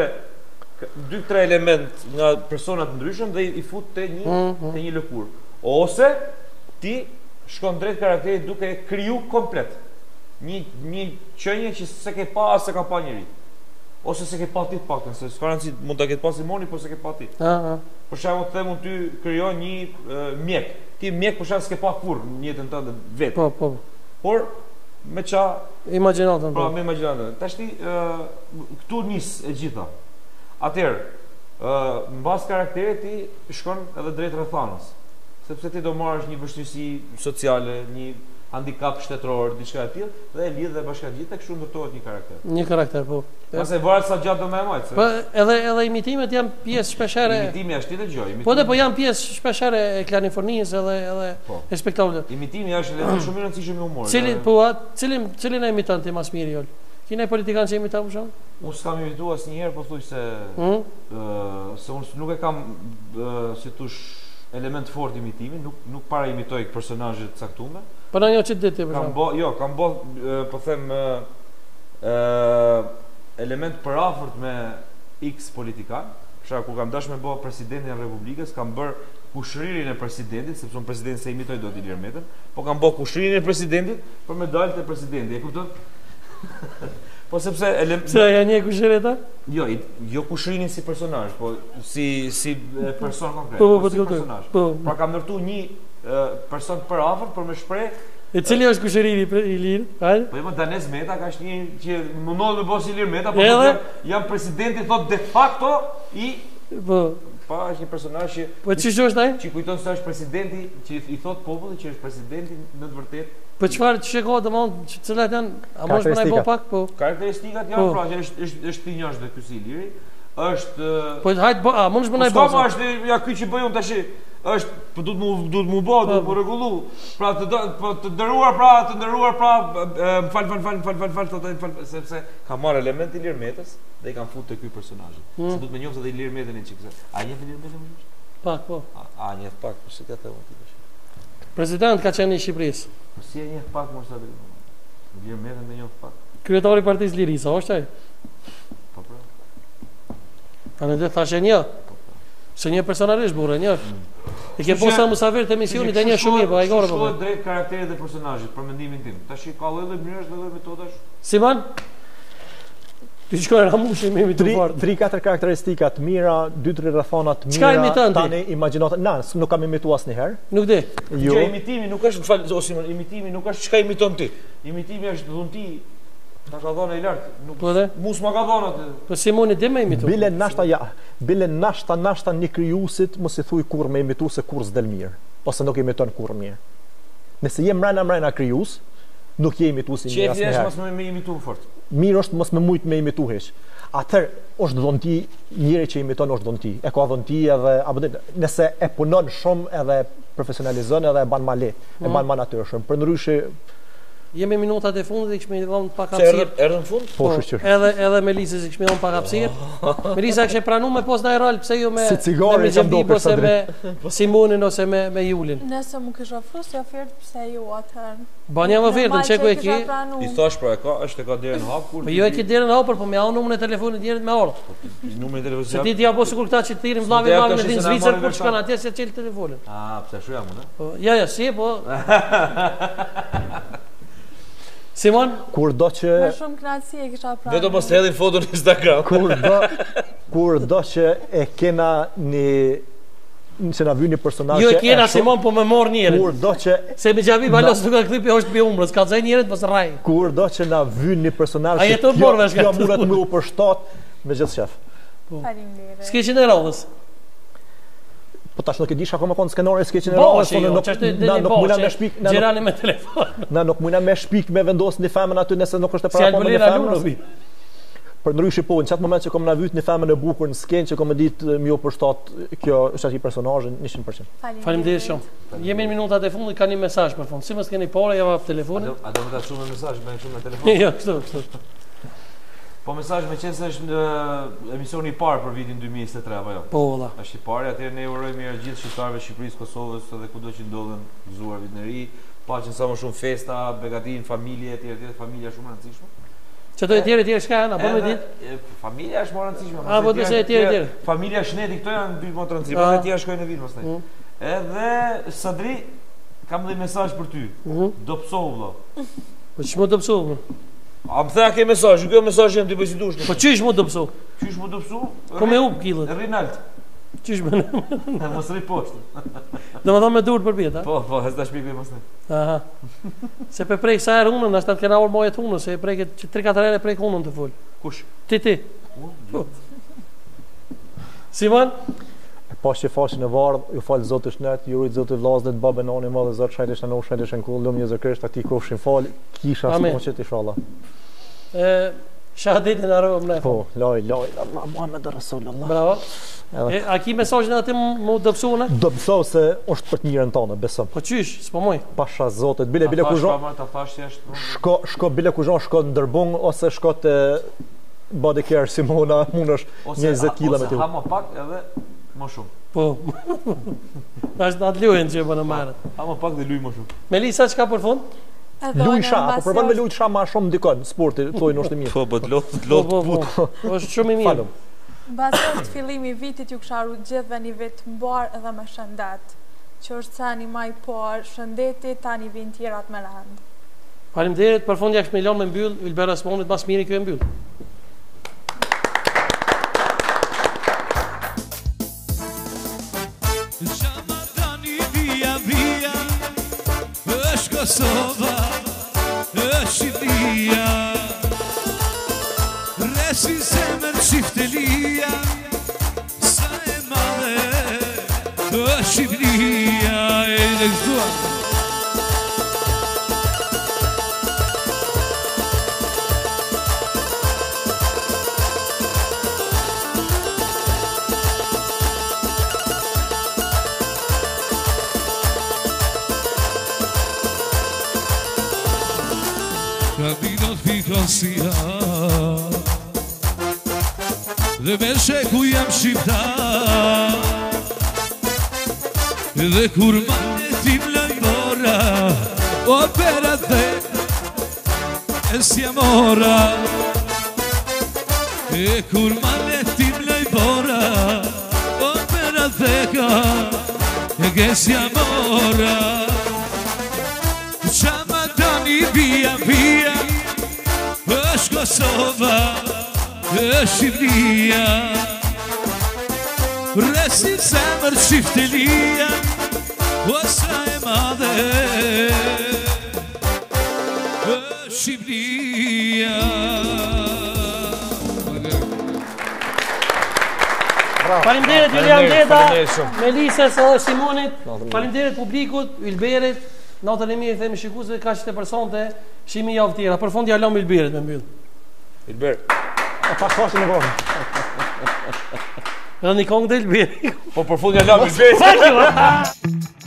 2-3 element nga persona të ndryshëm dhe i fut te një lëkurë. Ose ti shkon drejt karakterit duke e kriju komplet. Një qenie që se ke pa as se ka pa njëri. Ose se ke pa ti të paktën, se s'ka rëndësi mund ta ketë pas Simoni, po se ke pa ti. Për shembull, them unë ty krijon një mjek. Ti mjek për shembull s'ke pa kurrë në jetën tënde vetë. Po. Por me ça imagjinatën. Pra, me imagjinatën. Tashti këtu nis e gjitha. Atëherë, mbas karakterit ti shkon edhe drejt rrethanës. Sepse ti do marrësh një vështirësi sociale, një handicap shtetëror, diçka e tillë dhe e lidh dhe bashkangjitet dhe kështu ndërtohet një karakter. Një karakter, po. Pastaj varet sa gjatë do më majt. Po, edhe imitimet janë pjesë shpeshherë. Imitimi është tjetër gjë. Po dhe po janë pjesë shpeshherë e Kalifornisë edhe e spektakullit. Imitimi është edhe shumë i rëndësishëm i humorit. Cilin e imiton ti mas miri jol? Kina politikan që imiton më shumë? Unë s'kam imituar asnjëherë, po thuaj se unë nuk e kam si thosh element fort imitimi, nuk para imitoj personazhe të caktuar. Po na një çit ditë për shkak. Kam bë po them element për afërt me X politikan. Për shkak kur kam dashur me bë presidentin e Republikës, kam bër kushëririn e presidentit, sepse un presidentin se imitoj do t'i Ilir Metën, po kam bë kushëririn e presidentit për medalët e presidentit. E kupton? Po sepse pse janë një kushërita? Jo kushëririn si personazh, po si person konkret. Po personazh. Pra kam ndërtuar një person për afër për me shpreh. E cili është kushëriri i Ilir? Hajde. Po jam Danes Meta, ka është një që mundon me bëj si Ilir Meta, po jam presidenti thot de facto i pa është një personazh që po çish është ai? Që kujton se është presidenti, që i thot popullit që është presidenti në të vërtetë. Po çfarë shiko domthon cilat janë? A mos më nai bë pak po? Karakteristikat janë pra që është pinjosh dhe ky si Iliri. Është po hajt a mund të më nai bë? Po është ja ky që bëj unë tash është po duhet mu bë, duhet mu rregullu. Pra të ndëruar fal sepse ka marrë element Ilir Metës dhe i kanë futur te ky personazh. Se duhet më njohë se Ilir Metën e çikse. A njeh Ilir Metën më? Pak po. A njeh pak, po si ka të vëti. President ka qenë i Shqipërisë. Po si e njeh pak mos atë. Ilir Metën më njoh pak. Kryetari i Partisë Lirisë, është ai? Po pra. Kanë dhe thashë një. Se një personalisht burrë, një. E ke posa musafir të emisionit e një shumë mirë, po ai gore po. Shkohet drejt karakterit dhe personazhit për mendimin tim. Tash ka lloj mënyrash dhe lloj metodash. Siman? Ti shkoj ramushi me të fort. 3-4 karakteristika të mira, 2-3 rrethana të mira. Tani imagjinota, nuk kam imituar asnjëherë. Nuk di. Jo, imitimi nuk është, fal, Simon, imitimi nuk është çka imiton ti. Imitimi është dhunti. Na ka dhënë i lart, nuk mus ma ka dhënë atë. Po Simoni dhe më imiton. Bile nashta një krijuesit mos i thuj kurrë me imitu se kurrë s'del mirë, ose nuk imiton kurrë mirë. Nëse je mbrana krijues, nuk je imitues i mirë asnjëherë. Çfarë mos më imitu fort. Mirë është mos më shumë me imitu hiç. Atëherë është dhunti, njëri që imiton është dhunti. E ka dhunti edhe apo nëse e punon shumë edhe profesionalizon edhe e ban male, e ban më natyrshëm. Përndryshe Jemi minutat e fundit, i kishme dhënë pak Se hapësirë. erdhën në fund? Po shqyr. Edhe Melisës i kishme dhënë pak hapësirë. Melisa kishte pranuar me posta e rol, pse jo me Si cigare me jam Xhebi dukur, ose me Simonin ose me Julin. Nëse më kish ofruar si ofertë, pse jo atëherë? Bani jam ofertën, çeku e ki. I thash pra, është e ka derën hapur. Po jo e ki derën hapur, po më ja numrin e telefonit djerit me orë. Numrin e telefonit. Se ti dia po sikur këta që tirin vllavi me din Zvicër kur shkon atje se çel telefonin. Ah, pse ashtu jam unë? Po, ja, si po. Simon, Kur do që Me shumë kënaqësi e kisha pranuar. Vetëm mos hedhin foton në Instagram. kur do që e kena se na vjen një personazh jo e kena Simon, po më morr njerën. Kur do që Se me Xhavi balos nuk ka kthyer është mbi umrës, ka zaj njerët mos rrai. Kur do që na vjen një personazh A jeton borvesh ka. Jo mundet më u përshtat me gjithë shef. Faleminderit. Skeçin e radhës. Po tash nuk e dish akoma kon skenore skeçin e Po, radhës, nuk mund me shpik, Gjerani me telefon. na nuk mund me shpik me vendos një femën aty nëse nuk është e Si para po me Albulera femën. Lunovi. Për ndryshe po, në qatë moment që kom na vyt një femën e bukur në skenë që kom e ditë më u përshtat kjo është aty personazhin 100%. Faleminderit shumë. Jemi në minutat e fundit, ka një mesazh për fund. Si mos keni parë, ja vap telefonin. A do të ta shumë mesazh me shumë me telefon? Jo, kështu. Po mesazh me qenë se është në emisioni i parë për vitin 2023 apo jo? Po valla. Është i parë, atëherë ne urojmë mirë gjithë shqiptarëve të Shqipërisë, Kosovës dhe kudo që ndodhen gëzuar vit në ri, paqen sa më shumë festa, begatin, familje, etj, familja shumë e rëndësishme. Çdo e tjerë shka janë, apo më ditë? Familja është më e rëndësishme. A po disa e tjerë. Familja shneti këto janë dy më të rëndësishme, e tjerë shkojnë në vit pastaj. Edhe Sadri, kam dhe mesazh për ty. Do psohu vëlla. Po ç'më do psohu? A më thëa ke mesazh, kjo mesazh jam ti po si dush. Po çish më do psohu? Qysh më do psohu? Ku më up killët? Rinald. Çish më? Mos rri poshtë. Domethënë me dur për bjet, a? Po, s'ta shpjegoj më së. Aha. Se pe prek sa herë unën, ashtu kena ul mojet unën, se preket 3-4 herë prek unën të fol. Kush? Ti. Po. Simon? Pas që fashin e vardh, ju fal Zoti shnet, ju rrit Zoti vllazët, babën nani madh Zot shajtë shano shajtë shënkull, lum një zëkresht aty kofshin fal, kisha smoqet inshallah. Shahadetin arrom ne. Po, loj, Allah Muhammed Rasulullah. Bravo. A ki mesazhin aty më dobësone? Dobësoj se është për të mirën tonë, besoj. Po çysh, s'po moj. Pasha Zotit, bile kuzhon. Ta thash thjesht. Shko bile kuzhon, shko në Dërbung ose shko te body care Simona, mundesh 20 kg me ty. Ose ha më pak edhe më shumë. Po. Tash na luajnë që bënë marrë. Ha më pak dhe luaj më shumë. Melisa çka për fund? Lujsha, po përbën me lujsha më shumë ndikon, sporti, thojnë është mirë. Po, të lot put. Është shumë i mirë. Mbas është fillimi i vitit ju kisha gjithëve një vit mbar edhe me shëndet. Që është tani më i parë, shëndeti tani vin tjerat me rand. Faleminderit, për fund ja kishme lënë me mbyll, Ylber Asmonit mas miri kjo e mbyll. Kosova, është Shqipëria, resi zemër çiftelia, sa e madhe është Shqipëria, e në këtua. Kabinot pikosia dhe me sheku jam shqiptar dhe kur manetim lajmora opera dhe esjamora e kur manetim lajmora opera dhe ka esjamora Qamadani via via është Kosova, është Shqipëria, resi zemër çiftelia, o sa e madhe është Shqipëria. Faleminderit Julian Deta, Melisës edhe Simonit, faleminderit publikut, Ylberit. Natën e mirë themi shikuesve, kaq të personte, shihemi javë tjera. Për fund ja lëm Ylberit me mbyll. Ylber. Pas fashin e vardh. Edhe një kongë të Ylberit. Po për fund ja lëm Ylberit.